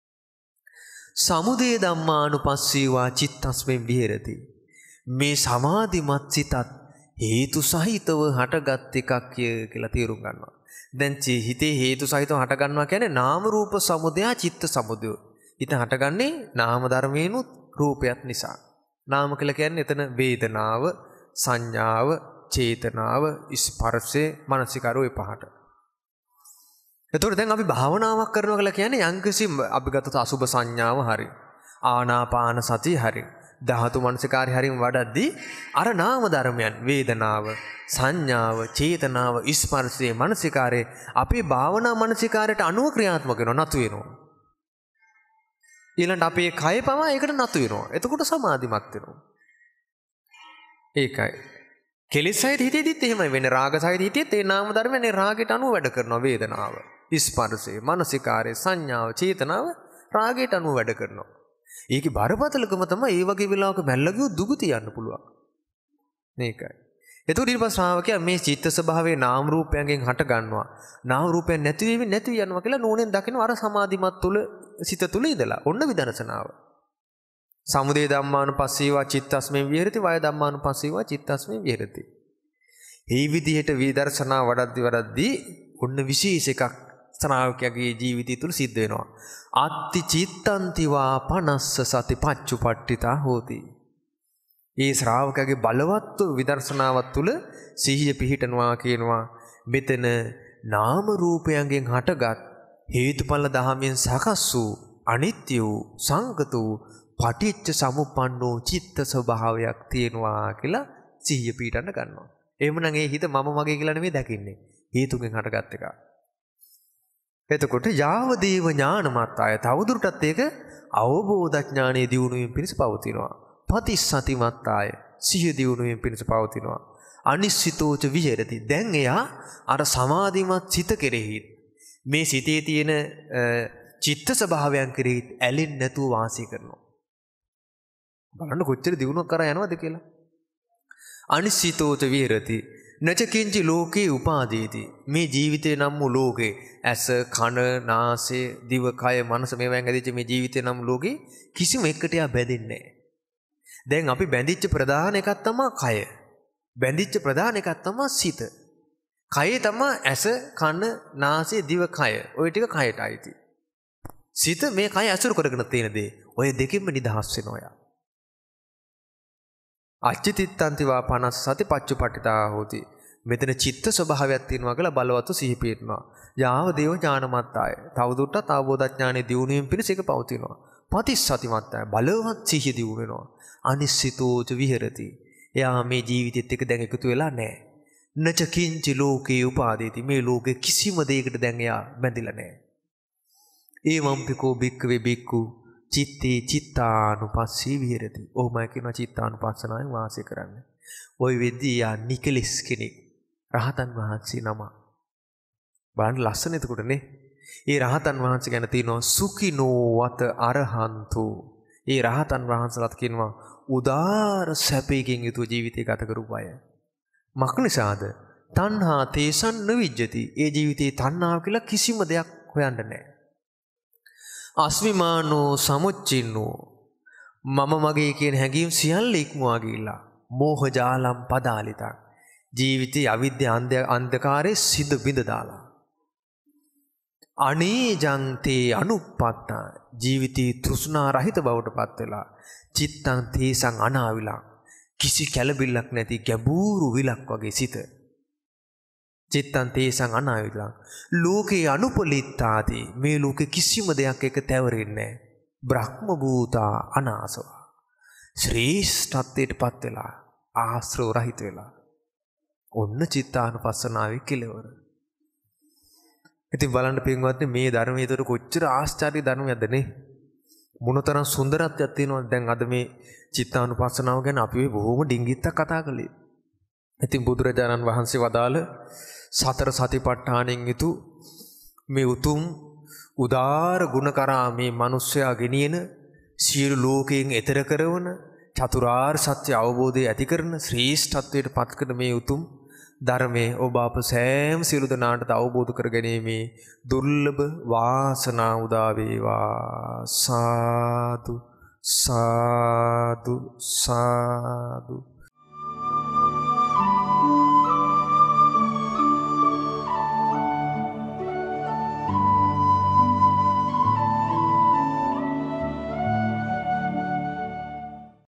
සමුදය ධම්මානුපස්සීවා චිත්තස්මෙන් විහෙරති. මේ සමාධිමත් සිතත් හේතු සහිතව හටගත් එකක් කියලා තේරුම් ගන්නවා. දැන් හිතේ හේතු සහිතව හට ගන්නවා කියන්නේ නාම රූප සමුදය චිත්ත සමුදය. හිත හටගන්නේ නාම ධර්මේනුත් රූපයත් නිසා. නාම කියලා කියන්නේ එතන වේදනාව, සංඥාව, චේතනාව, ස්පර්ශය, මනසිකාරය ඔය පහට. එතකොට දැන් අපි භාවනාවක් කරනවා කියලා කියන්නේ යම්කිසි අපි ගත්ත අසුබ සංඥාව හරි, ආනාපාන සතිය හරි, ධාතු මනසිකාරය හරිම වඩද්දී අර නාම ධර්මයන් වේදනාව, සංඥාව, චේතනාව, ස්පර්ශය, මනසිකාරය අපේ භාවනා මනසිකාරයට අනුව ක්‍රියාත්මක වෙනවා, නතු වෙනවා. ඊළඟට අපේ කය පවා ඒකට නතු වෙනවා. එතකොට සමාධිමත් වෙනවා. ඒකයි. කෙලෙස් සහිත හිතේදීත් එහෙමයි වෙන්නේ. රාග සහිත හිතේත් ඒ නාම ධර්මනේ රාගයට අනුව වැඩ කරනවා. වේදනාව, ස්පර්ශය, මනසිකාරය, සංඥාව, චේතනාව රාගයට අනුව වැඩ කරනවා. ඒකේ බරපතලකම තමයි ඒ වගේ වෙලාවක මැල්ල ගියොත් දුගතිය යන්න පුළුවන්. මේකයි. එතකොට ඊට පස්සේ ශ්‍රාවකයා මේ චිත්ත ස්වභාවයේ නාම රූපයන්ගෙන් හට ගන්නවා. නාම රූපයන් නැති යනවා කියලා නෝනෙන් දකිනවා අර සමාධිමත් තුල සිත තුල ඉඳලා. ඔන්න විදර්ශනාව. සමුදය ධම්මානුපස්සීවා චිත්තස්මෙන් විහෙරති, වය ධම්මානුපස්සීවා චිත්තස්මෙන් විහෙරති. මේ විදිහට විදර්ශනා වඩද්දී ඔන්න විශේෂ එකක් ශ්‍රාවකයාගේ ජීවිතය තුළ සිද්ධ වෙනවා. අත්ති චිත්තන්තිවා පනස්ස සති පච්චුපට්ඨිතා හෝති. ඒ ශ්‍රාවකයාගේ බලවත් විදර්ශනාවත් තුළ සිහිය පිහිටනවා කියනවා. මෙතන නාම රූපයන්ගෙන් හටගත් හේතුඵල ධහමෙන් සකස් වූ අනිත්‍ය වූ සංගත වූ පටිච්ච සමුප්පන්නෝ චිත්ත ස්වභාවයක් තියෙනවා කියලා සිහිය පිහිටන්න ගන්නවා. එහෙමනම් ඒ හිත මම මගේ කියලා නෙමෙයි දකින්නේ. හේතුකින් හටගත් එකක්. එතකොට යාව දේව ඥානමත්ය තවදුරටත් ඒක අවබෝධ ඥානයේ දියුණුවෙන් පිණිස පවතිනවා. පතිසතිමත්ය සිහිය දියුණුවෙන් පිණිස පවතිනවා. අනිශ්චිතෝච විහෙරති. දැන් එයා අර සමාධිමත් සිත කෙරෙහි මේ සිතේ තියෙන චිත්ත ස්වභාවයන් කෙරෙහි ඇලෙන්නේ නැතුව වාසය කරනවා. බලන්න කොච්චර දියුණුවක් කරා යනවද කියලා. අනිශ්චිතෝච විහෙරති. නචකින්චි ලෝකේ උපාදීති. මේ ජීවිතේ නම් වූ ලෝකේ ඇස, කන, නාසය, දිව, කය, මනස මේවෙන් ඇදිච්ච මේ ජීවිතේ නම් ලෝකේ කිසිම එකකට යා බැඳෙන්නේ නැහැ. දැන් අපි බැඳිච්ච ප්‍රධාන එකක් තමයි කය. බැඳිච්ච ප්‍රධාන එකක් තමයි සිත. කයේ තමයි ඇස, කන, නාසය, දිව, කය. ওই ටික කයට අයිති. සිත මේ කය අසුරු කරගෙන තියෙන දේ. ඔය දෙකෙන්ම නිදහස් වෙනවා යා. අච්චිතිත්තන්තිවා පනස් සති පච්චුපට්ඨිතා හෝති. මෙතන චිත්ත ස්වභාවයක් තියෙනවා කියලා බලවත්ව සිහි පිටනවා. යාව දේව ඥානමත්තාය. තවදුරටත් අවබෝධඥානෙ දියුණුවෙන් පිණිස ඒක පවතිනවා. පටිසතිමත්තාය. බලවත් සිහිය දියුණු වෙනවා. අනිශ්චිතෝච විහෙරති. එයා මේ ජීවිතෙත් එක්ක දැන් එකතු වෙලා නැහැ. නච කිංචි ලෝකේ උපාදීති. මේ ලෝකේ කිසිම දෙයකට දැන් එයා බැඳිලා නැහැ. ඒවම්පිකෝ භික්ඛවේ භික්ඛු චිත්තේ චිත්තානුපස්සී විහෙරති. ඔහොමයි කියනවා චිත්තානුපස්සනාවෙන් වාසය කරන්නේ. ওই වෙද්දී යා නිකලස් කෙනෙක්. රහතන් වහන්සේ නම. බලන්න ලස්සන එතකොටනේ. ඒ රහතන් වහන්සේ ගැන තියෙනවා සුඛිනෝ වත අරහන්තු. ඒ රහතන් වහන්සේලාත් කියනවා උදාර සැපයකින් යුතු ජීවිතය ගත කරපු අය. මක් නිසාද? තණ්හා තේසන් නවිජ්ජති. ඒ ජීවිතේ තණ්හාව කියලා කිසිම දෙයක් හොයන්න නැහැ. අස්මිමානෝ සමුච්චින්නෝ. මම මගේ කියන හැඟීම් සියල්ල ඉක්මවා ගිහිල්ලා මෝහ ජාලම් පදාලිතං. ජීවිතයේ අවිද්‍යා අන්ධකාරයේ සිඳ බිඳ දාලා. අනේජං තේ අනුප්පත්තා. ජීවිතේ තෘෂ්ණා රහිත බවට පත් වෙලා චිත්තං තේසං අනාවිලං. කිසි කැළඹිල්ලක් නැති ගැඹුරු විලක් වගේ සිත. චිත්තං තේසං අනාවිලං. ලෝකේ අනුපලිත්තාති. මේ ලෝකේ කිසිම දෙයක් එක තැවරෙන්නේ නැහැ. බ්‍රහ්ම භූතා අනාසව. ශ්‍රේෂ්ඨත්වයට පත් වෙලා ආශ්‍රව රහිත වෙලා. ඔන්න චිත්තානුපස්සනාවේ කෙලවර. ඉතින් බලන්න පින්වත්නි මේ ධර්මයේ ඒතර කොච්චර ආශ්චර්ය ධර්මයක්ද නේ. මොනතරම් සුන්දරත්වයක් තියෙනවද. දැන් අද මේ චිත්තානුපස්සනාව ගැන අපි බොහොම ඩිංගිත්තක් කතා කළේ. ඉතින් බුදුරජාණන් වහන්සේ වදාළ සතර සතිපට්ඨානෙන් යුතු මේ උතුම් උදාර ගුණ කරා මේ මිනිස්සයා ගෙනියන සියලු ලෝකයෙන් එතර කරන චතුරාර්ය සත්‍ය අවබෝධය ඇති කරන ශ්‍රේෂ්ඨත්වයට පත් කරන මේ උතුම් ධර්මයේ ඔබ අප සෑම සියලු දෙනාට අවබෝධ කර ගැනීමේ දුර්ලභ වාසනාව උදා වේවා. සාදු සාදු සාදු.